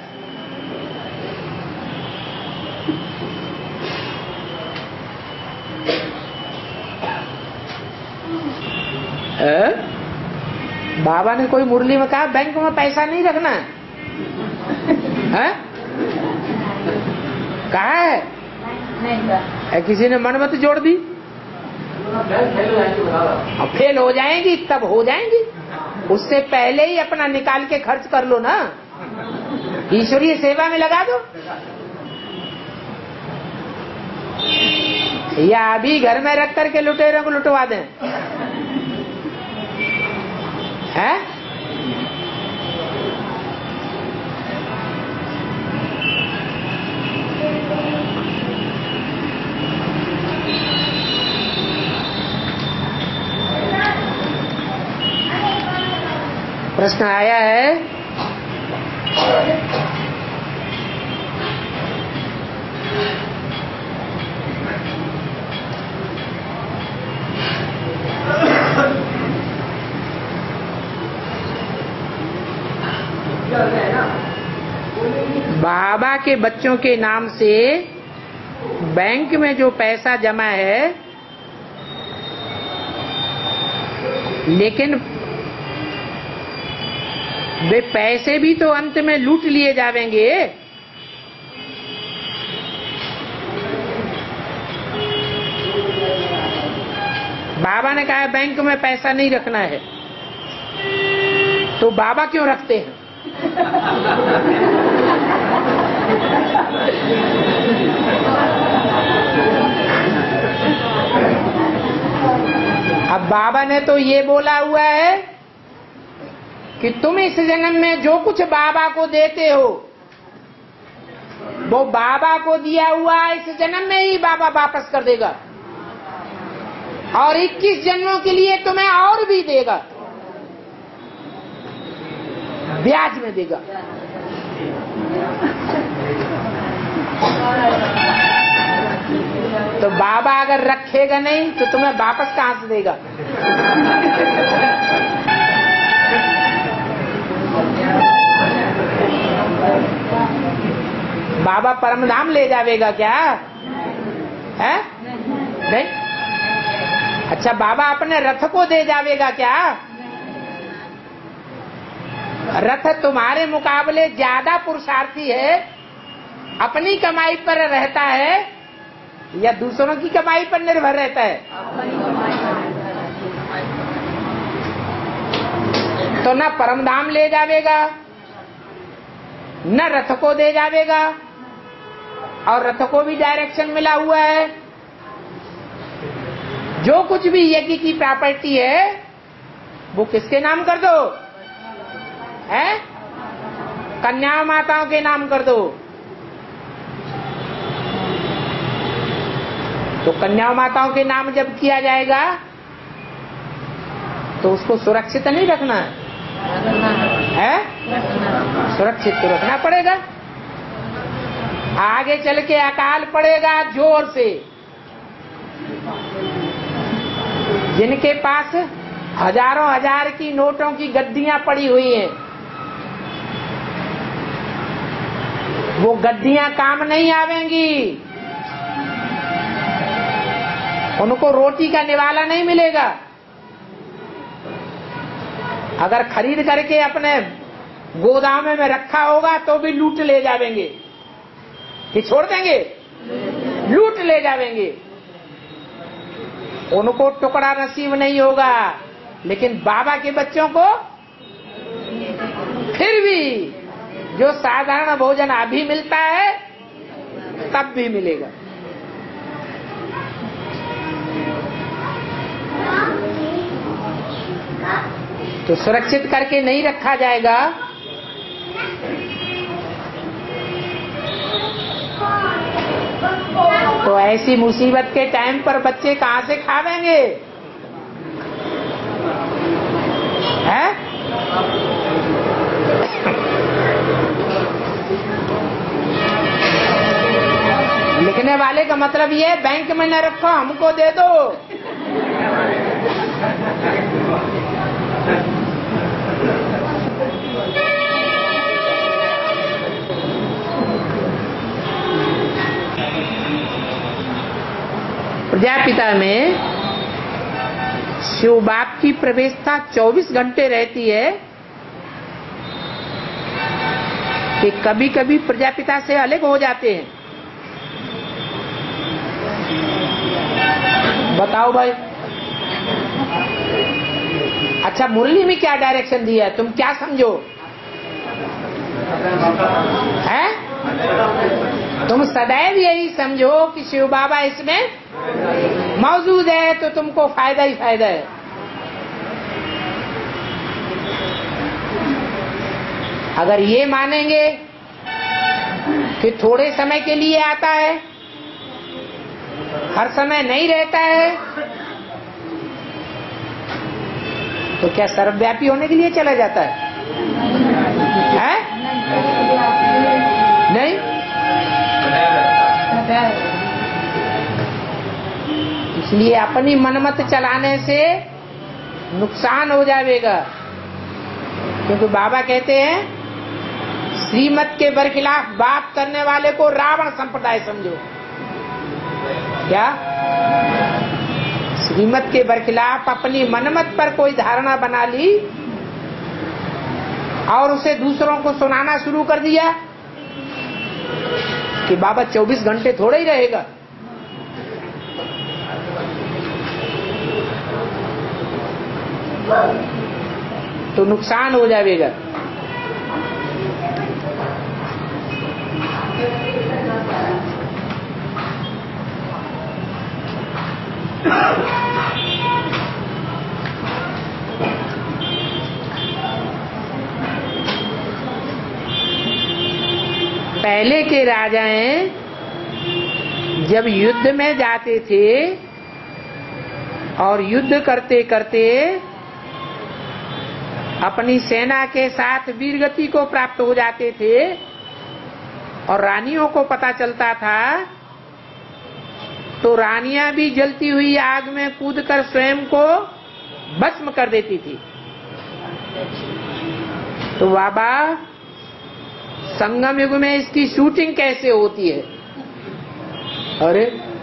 बाबा ने कोई मुरली में कहा बैंक में पैसा नहीं रखना है? कहा है? नहीं, किसी ने मनमत जोड़ दी। अब फेल हो जाएंगी तब हो जाएंगी, उससे पहले ही अपना निकाल के खर्च कर लो ना, ईश्वरीय सेवा में लगा दो। या अभी घर में रख करके लुटेरों को लुटवा दें, है? प्रश्न आया है, बाबा के बच्चों के नाम से बैंक में जो पैसा जमा है, लेकिन वे पैसे भी तो अंत में लूट लिए जावेंगे। बाबा ने कहा बैंक में पैसा नहीं रखना है, तो बाबा क्यों रखते हैं? अब बाबा ने तो ये बोला हुआ है कि तुम इस जन्म में जो कुछ बाबा को देते हो वो बाबा को दिया हुआ इस जन्म में ही बाबा वापस कर देगा, और 21 जन्मों के लिए तुम्हें और भी देगा, ब्याज में देगा। तो बाबा अगर रखेगा नहीं तो तुम्हें वापस कहां से देगा? बाबा परमधाम ले जावेगा क्या? है नहीं? अच्छा, बाबा अपने रथ को दे जावेगा क्या? रथ तुम्हारे मुकाबले ज्यादा पुरुषार्थी है, अपनी कमाई पर रहता है या दूसरों की कमाई पर निर्भर रहता है? तो न परमधाम ले जावेगा, न रथ को दे जावेगा, और रथ को भी डायरेक्शन मिला हुआ है। जो कुछ भी यज्ञ की प्रॉपर्टी है वो किसके नाम कर दो? है? कन्या माताओं के नाम कर दो। तो कन्या माताओं के नाम जब किया जाएगा तो उसको सुरक्षित नहीं रखना है? सुरक्षित तो रखना पड़ेगा। आगे चल के अकाल पड़ेगा जोर से। जिनके पास हजारों हजार की नोटों की गड्डियां पड़ी हुई हैं, वो गड्डियां काम नहीं आवेंगी, उनको रोटी का निवाला नहीं मिलेगा। अगर खरीद करके अपने गोदाम में रखा होगा तो भी लूट ले जावेंगे, कि छोड़ देंगे? लूट ले जावेंगे। उनको टुकड़ा नसीब नहीं होगा, लेकिन बाबा के बच्चों को फिर भी जो साधारण भोजन अभी मिलता है तब भी मिलेगा। तो सुरक्षित करके नहीं रखा जाएगा तो ऐसी मुसीबत के टाइम पर बच्चे कहां से खावेंगे? हैं? लिखने वाले का मतलब ये बैंक में न रखो, हमको दे दो। प्रजापिता में शिव बाप की प्रवेशता 24 घंटे रहती है कि कभी कभी प्रजापिता से अलग हो जाते हैं। बताओ भाई। अच्छा, मुरली में क्या डायरेक्शन दिया है, तुम क्या समझो? है? तुम सदैव यही समझो कि शिव बाबा इसमें मौजूद है तो तुमको फायदा ही फायदा है। अगर ये मानेंगे कि थोड़े समय के लिए आता है, हर समय नहीं रहता है, तो क्या सर्वव्यापी होने के लिए चला जाता है? नहीं। इसलिए अपनी मनमत चलाने से नुकसान हो जाएगा, क्योंकि बाबा कहते हैं श्रीमत के बरखिलाफ बात करने वाले को रावण संप्रदाय समझो। क्या? श्रीमत के बरखिलाफ अपनी मनमत पर कोई धारणा बना ली और उसे दूसरों को सुनाना शुरू कर दिया कि बाबा 24 घंटे थोड़ा ही रहेगा। तो नुकसान हो जाएगा। पहले के राजाएं जब युद्ध में जाते थे और युद्ध करते करते अपनी सेना के साथ वीरगति को प्राप्त हो जाते थे और रानियों को पता चलता था तो रानियां भी जलती हुई आग में कूदकर स्वयं को भस्म कर देती थी। तो बाबा संगम युग में इसकी शूटिंग कैसे होती है? अरे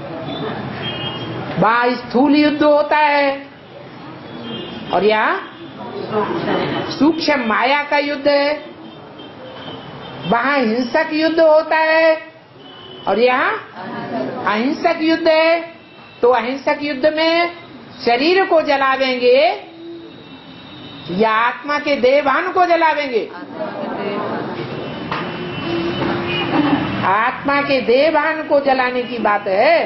वहां स्थूल युद्ध होता है और यहाँ सूक्ष्म माया का युद्ध है। वहां हिंसक युद्ध होता है और यहाँ अहिंसक युद्ध है। तो अहिंसक युद्ध में शरीर को जलावेंगे या आत्मा के देवान को जलावेंगे? आत्मा के देवान को जलाने की बात है।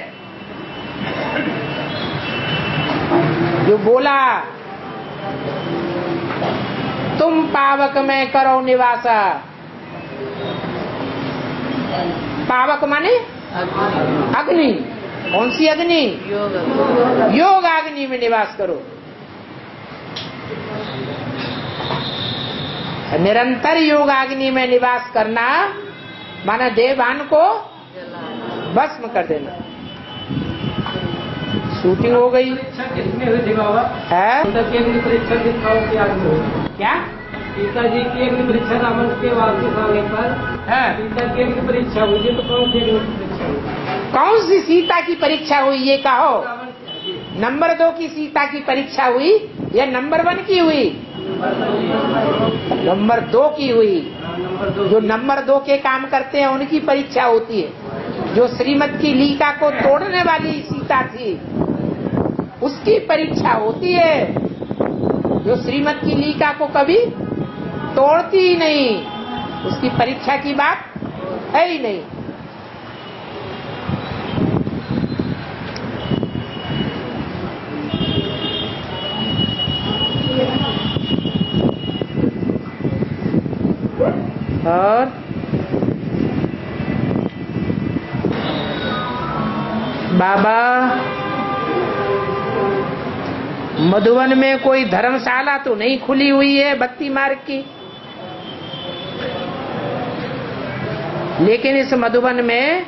जो बोला तुम पावक में करो निवासा। पावक माने अग्नि। कौन सी अग्नि? योग अग्नि में निवास करो। निरंतर योग अग्नि में निवास करना माना देवान को भस्म कर देना। शूटिंग हो गई। परीक्षा किसमें हुई थी बाबा? है परीक्षा दिखाओ क्या क्या? सीता जी की अग्नि परीक्षा रावण के वापस आने पर है सीता की अग्नि परीक्षा हुई थी। तो कौन सी अग्नि परीक्षा हुई? कौन सी सीता की परीक्षा हुई ये कहो? रावण की। नंबर 2 की सीता की परीक्षा हुई या नंबर 1 की हुई? नंबर 2 की हुई। नंबर 2। जो नंबर 2 के काम करते हैं उनकी परीक्षा होती है। जो श्रीमत की लीका को तोड़ने वाली सीता थी उसकी परीक्षा होती है। जो श्रीमत की लीका को कभी तोड़ती ही नहीं उसकी परीक्षा की बात है ही नहीं। और बाबा मधुबन में कोई धर्मशाला तो नहीं खुली हुई है भक्ति मार्ग की, लेकिन इस मधुबन में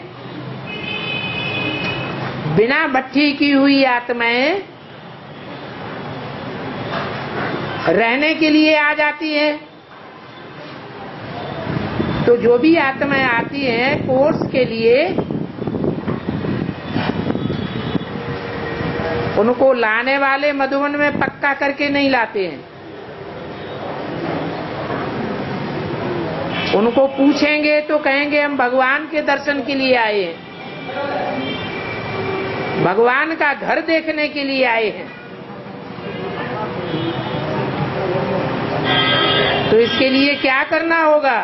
बिना भट्ठी की हुई आत्माएं रहने के लिए आ जाती है। तो जो भी आत्माएं आती हैं कोर्स के लिए उनको लाने वाले मधुबन में पक्का करके नहीं लाते हैं। उनको पूछेंगे तो कहेंगे हम भगवान के दर्शन के लिए आए हैं, भगवान का घर देखने के लिए आए हैं। तो इसके लिए क्या करना होगा?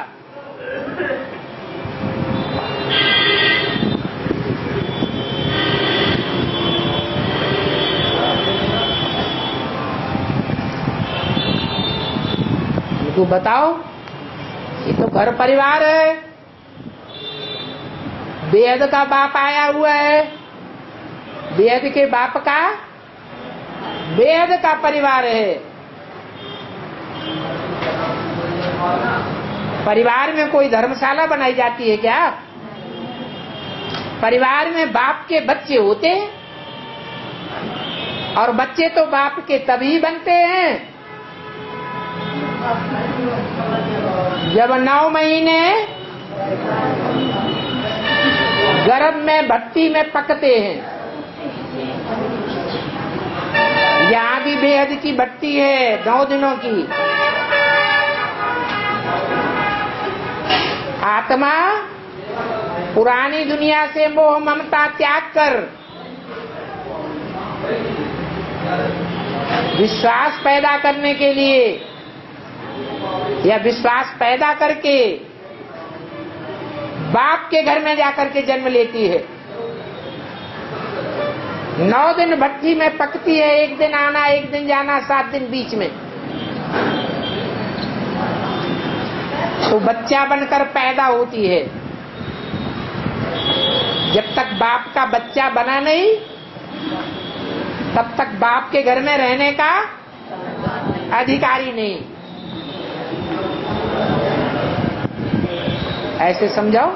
तो बताओ, ये तो घर परिवार है, बेहद का बाप आया हुआ है, बेहद के बाप का बेहद का परिवार है। परिवार में कोई धर्मशाला बनाई जाती है क्या? परिवार में बाप के बच्चे होते हैं और बच्चे तो बाप के तभी बनते हैं जब 9 महीने गर्भ में भट्टी में पकते हैं। यहाँ भी बेहद की भट्टी है 9 दिनों की। आत्मा पुरानी दुनिया से मोह ममता त्याग कर विश्वास पैदा करने के लिए या विश्वास पैदा करके बाप के घर में जाकर के जन्म लेती है। 9 दिन भट्ठी में पकती है, 1 दिन आना 1 दिन जाना, 7 दिन बीच में। तो बच्चा बनकर पैदा होती है। जब तक बाप का बच्चा बना नहीं तब तक बाप के घर में रहने का अधिकारी नहीं। ऐसे समझाओ।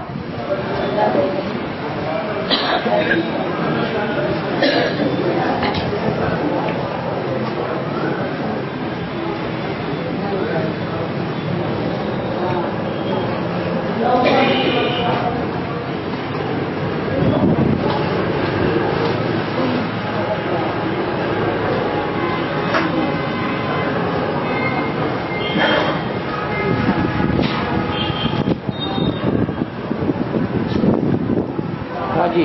जी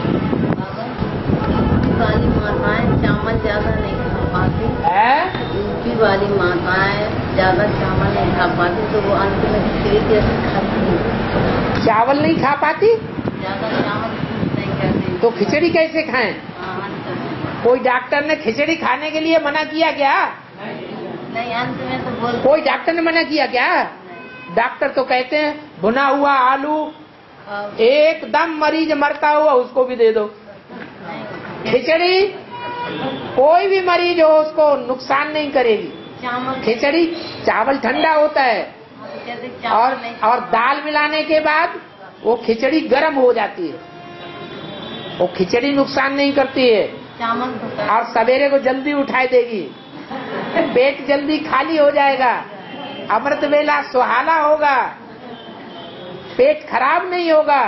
वाली माताएं चावल ज्यादा नहीं खा पाती है। यूपी वाली माताएं ज्यादा चावल नहीं खा पाती तो वो अंत में खिचड़ी कैसे खाती है? चावल नहीं खा पाती, ज्यादा चावल नहीं खाती तो खिचड़ी कैसे खाएं? कोई डॉक्टर ने खिचड़ी खाने के लिए मना किया क्या? नहीं, अंत में तो बोल। कोई डॉक्टर ने मना किया क्या? डॉक्टर तो कहते हैं भुना हुआ आलू एकदम मरीज मरता हुआ उसको भी दे दो। खिचड़ी कोई भी मरीज हो उसको नुकसान नहीं करेगी। खिचड़ी चावल ठंडा होता है और दाल मिलाने के बाद वो खिचड़ी गर्म हो जाती है। वो खिचड़ी नुकसान नहीं करती है और सवेरे को जल्दी उठाई देगी, पेट जल्दी खाली हो जाएगा, अमृत वेला सुहाना होगा, पेट खराब नहीं होगा।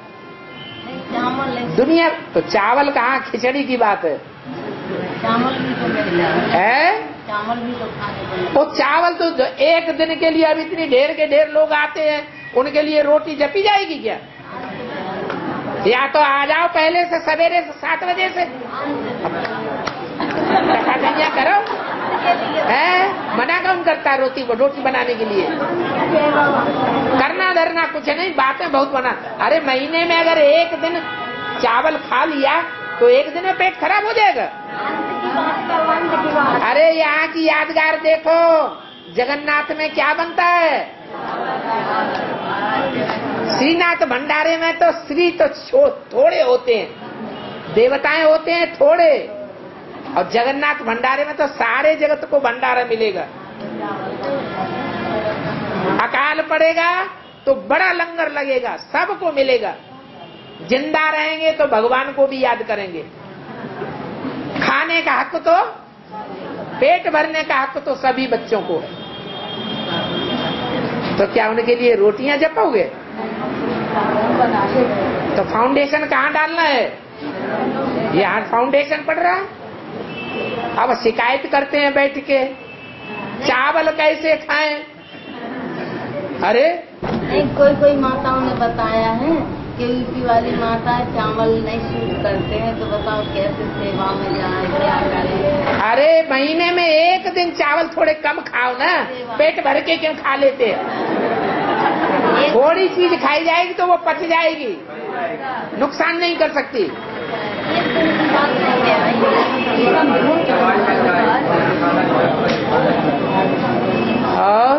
दुनिया तो चावल कहाँ, खिचड़ी की बात है। चावल भी तो है, चावल भी तो खाने वो चावल तो 1 दिन के लिए अब इतनी ढेर के ढेर लोग आते हैं, उनके लिए रोटी जपी जाएगी क्या? या तो आ जाओ पहले से, सवेरे से 7 बजे से करो। है, मना कौन करता है रोटी बनाने के लिए? करना धरना कुछ नहीं, बातें बहुत बना। अरे महीने में अगर 1 दिन चावल खा लिया तो 1 दिन में पेट खराब हो जाएगा। अरे यहाँ की यादगार देखो, जगन्नाथ में क्या बनता है? श्रीनाथ भंडारे में तो श्री तो थोड़े होते हैं, देवताएं होते हैं थोड़े, और जगन्नाथ भंडारे में तो सारे जगत को भंडारा मिलेगा। अकाल पड़ेगा तो बड़ा लंगर लगेगा, सबको मिलेगा। जिंदा रहेंगे तो भगवान को भी याद करेंगे। खाने का हक तो, पेट भरने का हक तो सभी बच्चों को। तो क्या उनके लिए रोटियां जपोगे? तो फाउंडेशन कहाँ डालना है? यहाँ फाउंडेशन पड़ रहा है। अब शिकायत करते हैं बैठ के, चावल कैसे खाएं? अरे नहीं, कोई माताओं ने बताया है कि यूपी वाली माता चावल नहीं सूट करते हैं, तो बताओ कैसे सेवा में जाए, क्या करें? अरे महीने में 1 दिन चावल थोड़े कम खाओ ना, पेट भर के क्यों खा लेते हैं? थोड़ी चीज खाई जाएगी तो वो पच जाएगी, नुकसान नहीं कर सकती। और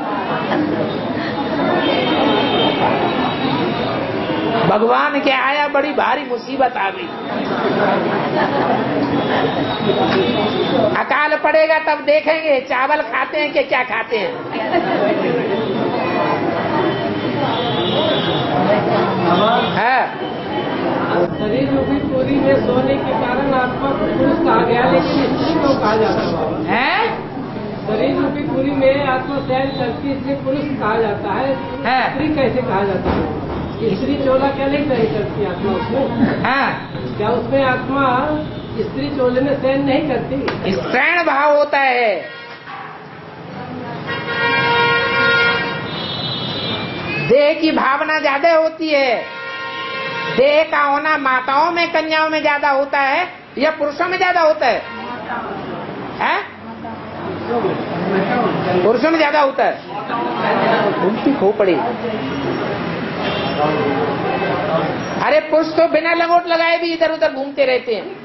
भगवान के आया बड़ी भारी मुसीबत आ गई। अकाल पड़ेगा तब देखेंगे चावल खाते हैं कि क्या खाते हैं। है शरीर रूपी पूरी में सोने के कारण आत्मा को पुरुष कहा गया, लेकिन स्त्री को कहा जाता है। शरीर रूपी पूरी में आत्मा शयन करती है, इसलिए पुरुष कहा जाता है। स्त्री कैसे कहा जाता है? स्त्री चोला क्या नहीं सही करती आत्मा उसमें? क्या उसमें आत्मा स्त्री चोले में शयन नहीं करती? शयन भाव होता है। देह की भावना ज्यादा होती है। देह का होना माताओं में, कन्याओं में ज्यादा होता है या पुरुषों में ज्यादा होता है? पुरुषों में ज्यादा होता है। उल्टी खो पड़ी। अरे पुरुष तो बिना लंगोट लगाए भी इधर उधर घूमते रहते हैं,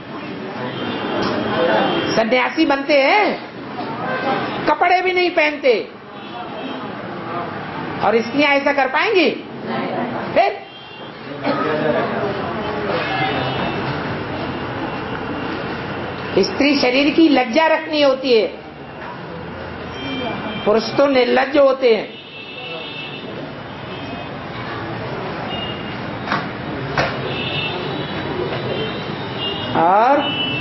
सन्यासी बनते हैं, कपड़े भी नहीं पहनते, और स्त्रियां ऐसा कर पाएंगी? फिर स्त्री शरीर की लज्जा रखनी होती है, पुरुष तो निर्लज्ज होते हैं। और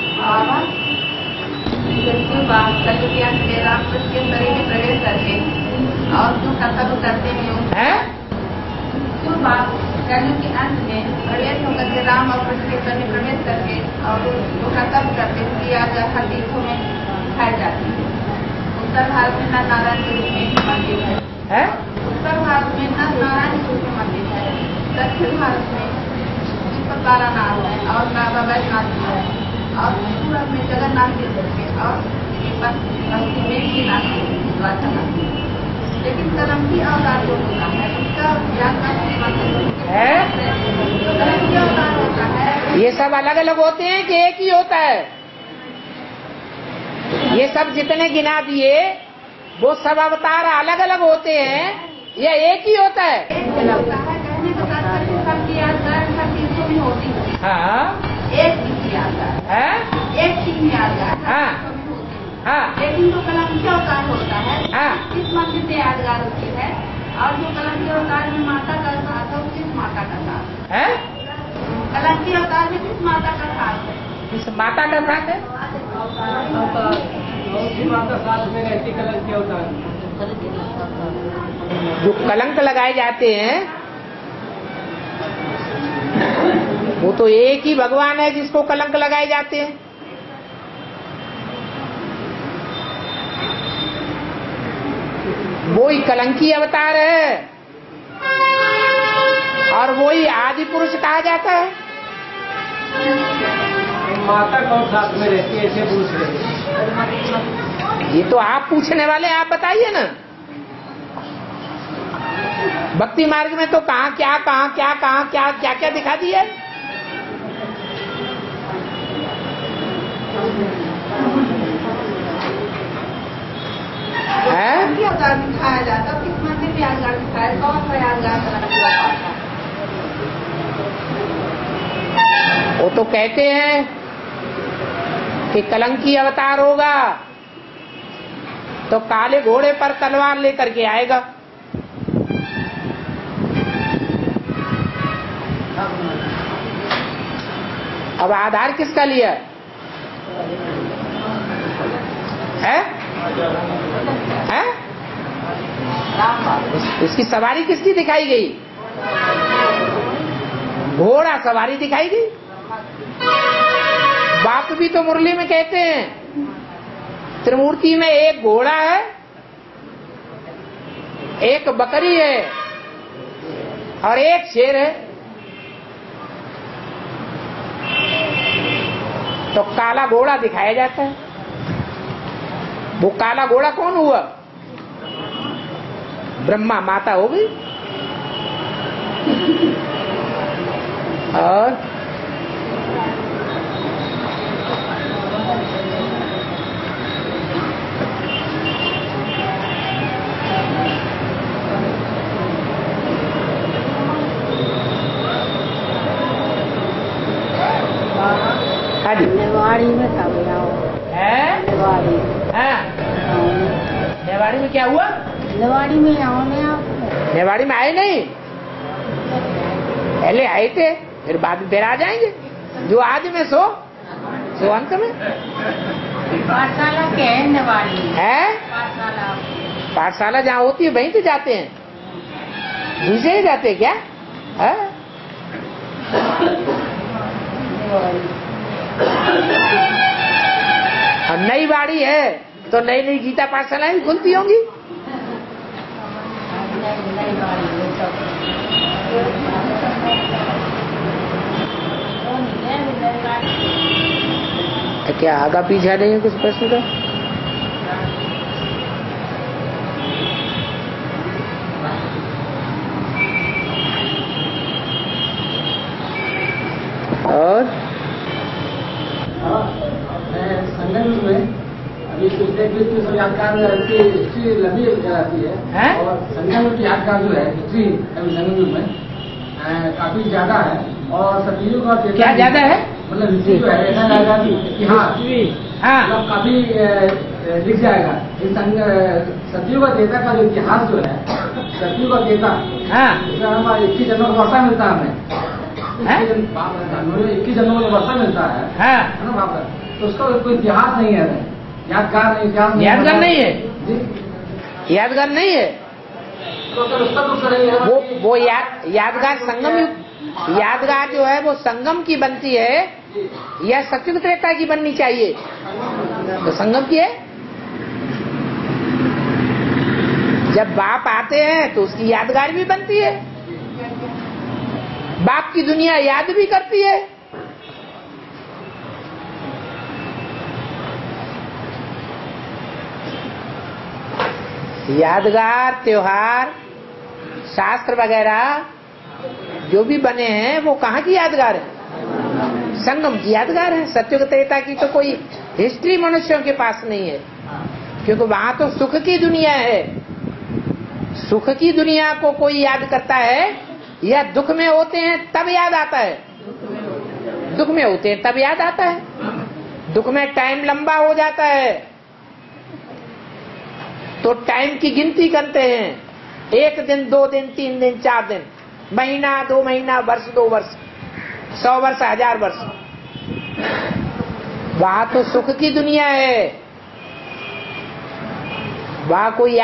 रामकृष्ण के शरीर में प्रवेश करके और जो कर्तव्य करते हैं जो बात कलयुग के अंत में प्रवेश होकर के राम और कृष्ण के शरीर में प्रवेश करके और जो कर्तव्य करते हैं कि आज हर तीर्थों में दिखाई जाती है। उत्तर भारत में नर नारायण के रूप में मंदिर है। उत्तर भारत में नर नारायण के रूप में मंदिर है। दक्षिण भारत में तारानाथ है और बाबा वैद्यनाथ है, और पूरब में जगन्नाथ जी है, और पश्चिम में श्रीनाथ जी। लेकिन कलंकी अवतार जो होता है उसका व्याख्या जो कलंकी अवतार होता है, ये सब अलग अलग होते हैं कि एक ही होता है? ये सब जितने गिना दिए वो सब अवतार अलग अलग होते हैं या एक ही होता है? कहने का तात्पर्य सबकी यादगार सब चीजों में होती है। हाँ, एक चीज यादगार है, एक चीज में यादगार है। हाँ, लेकिन जो कलंकी अवतार होता है हाँ, किस मंदिर से यादगार होती है, और जो कलंकी अवतार में माता का साथ है किस माता का साथ है? कलंकी अवतार में किस माता का साथ है? किस माता का साथ है? माता साथ में रहती कलंकी अवतार। जो कलंक लगाए जाते हैं वो तो एक ही भगवान है जिसको कलंक लगाए जाते हैं। वो ही कलंकी अवतार है और वो ही आदि पुरुष कहा जाता है। माता कौन साथ में रहती है ऐसे पूछ रहे? ये तो आप पूछने वाले, आप बताइए ना। भक्ति मार्ग में तो कहाँ क्या दिखा दिया है? अवतार दिखाया जाता, किस मंदिर में यादगार दिखाया, कौन सा यादगार? वो तो कहते हैं कि कलंकी अवतार होगा तो काले घोड़े पर तलवार लेकर के आएगा। अब आधार किसका लिया है? इसकी सवारी किसकी दिखाई गई? घोड़ा सवारी दिखाई गई। बाप भी तो मुरली में कहते हैं त्रिमूर्ति में एक घोड़ा है, एक बकरी है और एक शेर है। तो काला घोड़ा दिखाया जाता है। वो काला घोड़ा कौन हुआ? ब्रह्मा माता हो गई। और नेवाड़ी में कब आओ? नेवाड़ी। नेवाड़ी में क्या हुआ? नेवाड़ी में आओ नहीं आप? नेवाड़ी में आए नहीं, पहले आए थे, फिर बाद में फिर आ जाएंगे। जो आज में सो अंत में। पाठशाला के है नेवाड़ी है? पाठशाला। पाठशाला जहाँ होती है वहीं तो जाते हैं, दूसरे ही जाते हैं क्या? है? और नई बाड़ी है तो नई नई गीता पाठशालाएं भी खुलती होंगी। क्या आगा पीछा नहीं है कुछ प्रश्न का? इतनी सब यादगार हिस्ट्री लंबी रहती है और संगम की यादगार जो है हिस्ट्री अभी संगम में काफी ज्यादा है और सतयुग का क्या ज्यादा है, मतलब हिस्ट्री जो है ऐसा रहेगा कि इतिहास मतलब काफी लिख जाएगा। सतयुग का देता का जो इतिहास जो है, सतयुग का देता 21 जनवरी को वर्षा मिलता है हमें, 21 जनवरी को वर्षा मिलता है ना वहाँ पर, तो उसका कोई इतिहास नहीं है, यादगार नहीं, यादगार नहीं है जी, यादगार नहीं है। तो सर उसका तो सर वो यादगार संगम, यादगार जो है वो संगम की बनती है या सतयुग त्रेता की बननी चाहिए? तो संगम की है। जब बाप आते हैं तो उसकी यादगार भी बनती है, बाप की दुनिया याद भी करती है। यादगार त्योहार शास्त्र वगैरह जो भी बने हैं वो कहाँ की यादगार है? संगम की यादगार है। सतयुग त्रेता की तो कोई हिस्ट्री मनुष्यों के पास नहीं है, क्योंकि वहां तो सुख की दुनिया है। सुख की दुनिया को कोई याद करता है या दुख में होते हैं तब याद आता है? दुख में होते हैं तब याद आता है। दुख में टाइम लंबा हो जाता है तो टाइम की गिनती करते हैं, 1 दिन 2 दिन 3 दिन 4 दिन, महीना 2 महीना, वर्ष 2 वर्ष, 100 वर्ष 1000 वर्ष। वहां तो सुख की दुनिया है, वहां कोई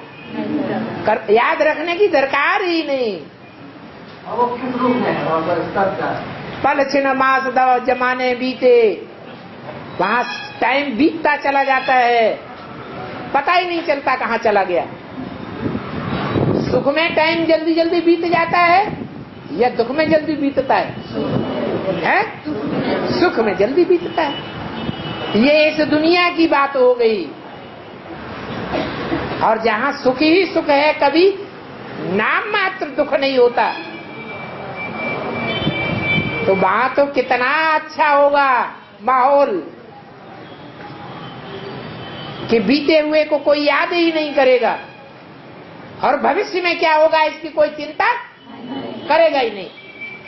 याद रखने की दरकार ही नहीं। वो किस रूप में है वहाँ पर स्तर का? पल छिन मास दव जमाने बीते, वहां टाइम बीतता चला जाता है, पता ही नहीं चलता कहाँ चला गया। सुख में टाइम जल्दी जल्दी बीत जाता है या दुख में जल्दी बीतता है? सुख में जल्दी बीतता है। ये इस दुनिया की बात हो गई। और जहाँ सुख ही सुख है, कभी नाम मात्र दुख नहीं होता, तो वहां तो कितना अच्छा होगा माहौल कि बीते हुए को कोई याद ही नहीं करेगा, और भविष्य में क्या होगा इसकी कोई चिंता करेगा ही नहीं।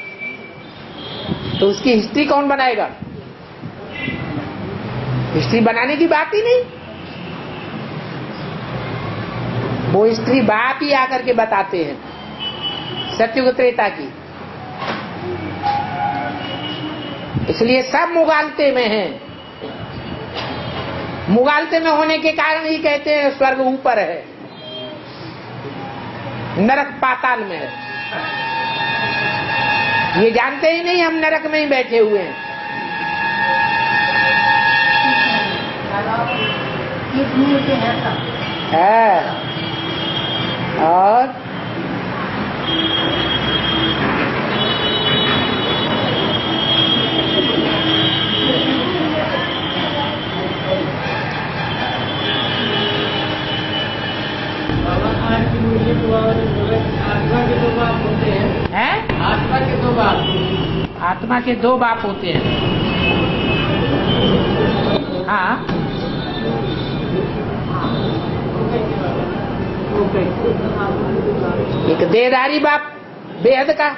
तो उसकी हिस्ट्री कौन बनाएगा? हिस्ट्री बनाने की बात ही नहीं। वो हिस्ट्री बाप ही आकर के बताते हैं सतयुग त्रेता की। इसलिए सब मुगालते में हैं। मुगालते में होने के कारण ही कहते हैं स्वर्ग ऊपर है, नरक पाताल में है। ये जानते ही नहीं हम नरक में ही बैठे हुए हैं। है और आत्मा के 2 बाप होते हैं। आत्मा के 2 बाप, आत्मा के 2 बाप होते हैं। हाँ, एक देहधारी बाप बेहद का,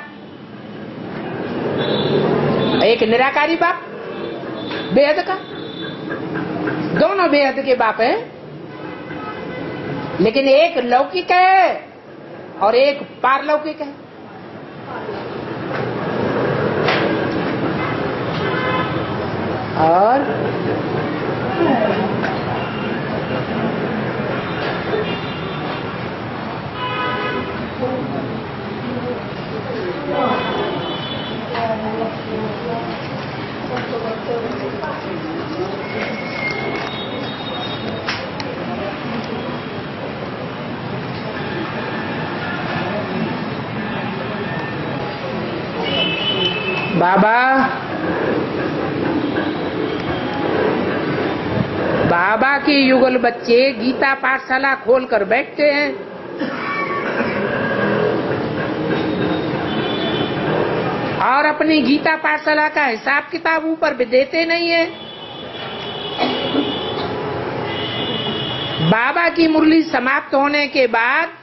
एक निराकारी बाप बेहद का। दोनों बेहद के बाप है, लेकिन एक लौकिक है और एक पारलौकिक है। और बाबा के युगल बच्चे गीता पाठशाला खोलकर बैठते हैं। और अपनी गीता पाठशाला का हिसाब किताब ऊपर भी देते नहीं है। बाबा की मुरली समाप्त होने के बाद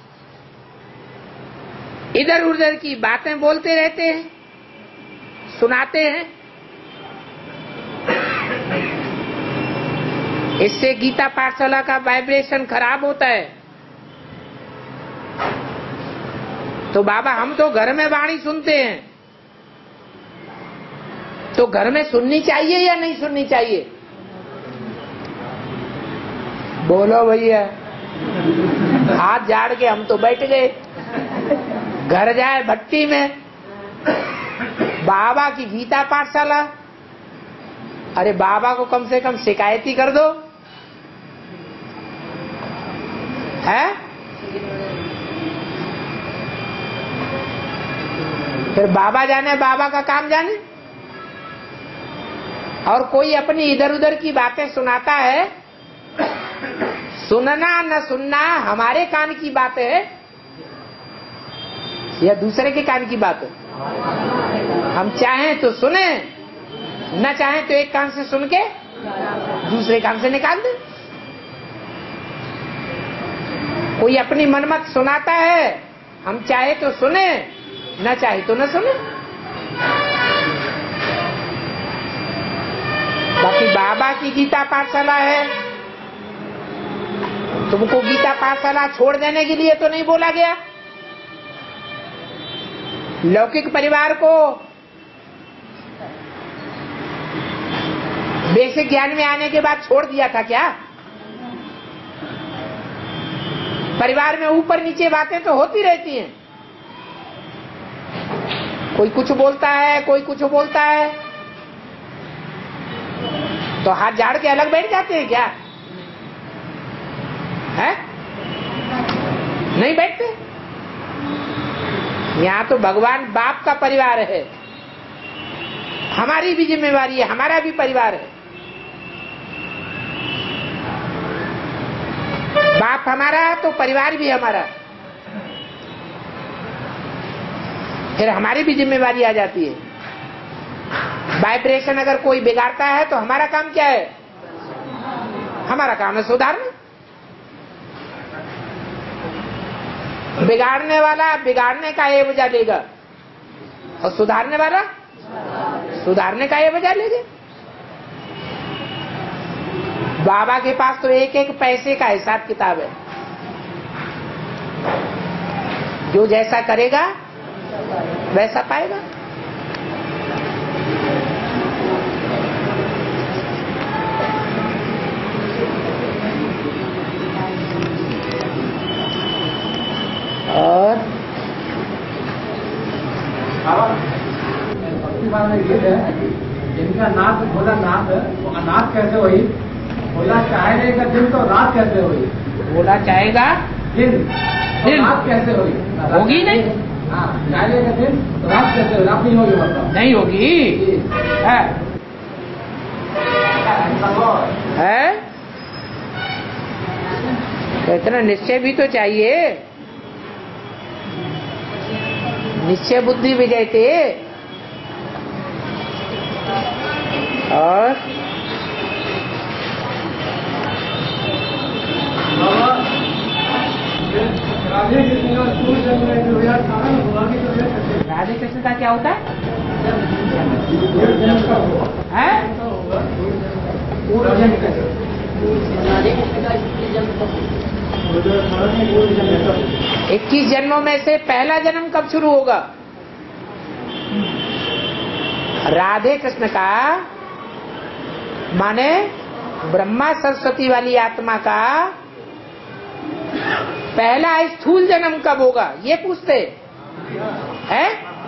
इधर उधर की बातें बोलते रहते हैं, सुनाते हैं। इससे गीता पाठशाला का वाइब्रेशन खराब होता है। तो बाबा हम तो घर में वाणी सुनते हैं, तो घर में सुननी चाहिए या नहीं सुननी चाहिए? बोलो भैया। हाथ झाड़ के हम तो बैठ गए। घर जाए भट्टी में बाबा की गीता पाठशाला। अरे बाबा को कम से कम शिकायत ही कर दो, है? फिर बाबा जाने, बाबा का काम जाने। और कोई अपनी इधर उधर की बातें सुनाता है। सुनना न सुनना हमारे कान की बात है या दूसरे के कान की बात है? हम चाहें तो सुने, न चाहें तो एक कान से सुन के दूसरे कान से निकाल दे। कोई अपनी मनमत सुनाता है, हम चाहे तो सुने, न चाहे तो न सुने। बाकी बाबा की गीता पाठशाला है, तुमको गीता पाठशाला छोड़ देने के लिए तो नहीं बोला गया। लौकिक परिवार को बेसिक ज्ञान में आने के बाद छोड़ दिया था क्या? परिवार में ऊपर नीचे बातें तो होती रहती हैं। कोई कुछ बोलता है, कोई कुछ बोलता है, तो हाथ झाड़ के अलग बैठ जाते हैं क्या? है? नहीं बैठते। यहाँ तो भगवान बाप का परिवार है, हमारी भी जिम्मेवारी है, हमारा भी परिवार है। बाप हमारा तो परिवार भी हमारा, फिर हमारी भी जिम्मेवारी आ जाती है। वाइब्रेशन अगर कोई बिगाड़ता है तो हमारा काम क्या है? हमारा काम है सुधारना। बिगाड़ने वाला बिगाड़ने का ये वजह लेगा और सुधारने वाला सुधारने का ये वजह लेगा। बाबा के पास तो एक एक पैसे का हिसाब किताब है। जो जैसा करेगा वैसा पाएगा। और भक्तिमान में गीत है, जिनका नाथ भोला नाथ, वो अनाथ कैसे हुई? भोला चाहेगा दिन तो रात कैसे हुई? बोला चाहेगा दिन दिन रात कैसे हुई? होगी नहीं। हाँ, चाहेगा दिन तो रात कैसे हुई? रात नहीं होगी, बताओ। नहीं होगी है? तो इतना निश्चय भी तो चाहिए। निश्चय बुद्धि विजयते। और राधे कृष्ण का पूर्व जन्म में 2018 में हुआ कि राधे कृष्ण का क्या होता है? है? 21 जन्मों में से पहला जन्म कब शुरू होगा? राधे कृष्ण का माने ब्रह्मा सरस्वती वाली आत्मा का पहला स्थूल जन्म कब होगा, ये पूछते हैं।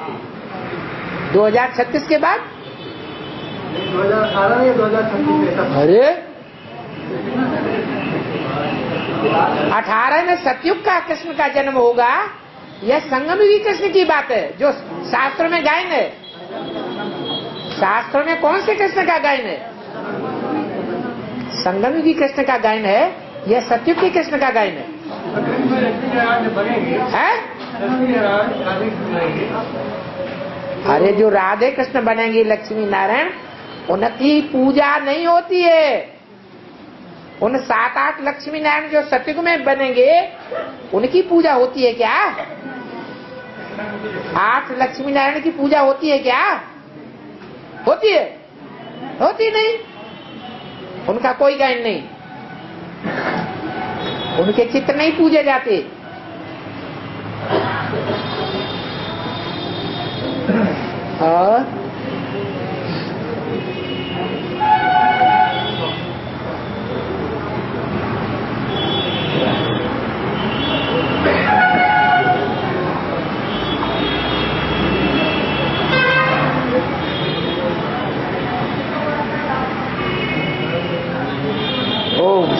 2036 के बाद? 2018 या 2036? अरे 18 में सतयुग का कृष्ण का जन्म होगा। यह संगमयुगी कृष्ण की बात है जो शास्त्र में गायन है। शास्त्र में कौन से कृष्ण का गायन है? संगमयुगी कृष्ण का गायन है, यह सतयुग के कृष्ण का गायन है। अरे जो राधे कृष्ण बनेंगे लक्ष्मी नारायण, उनकी पूजा नहीं होती है। उन 7-8 लक्ष्मी नारायण जो सतयुग में बनेंगे उनकी पूजा होती है क्या? 8 लक्ष्मी नारायण की पूजा होती है क्या? होती है? होती नहीं। उनका कोई ज्ञान नहीं, उनके चित्र नहीं पूजे जाते। और ओम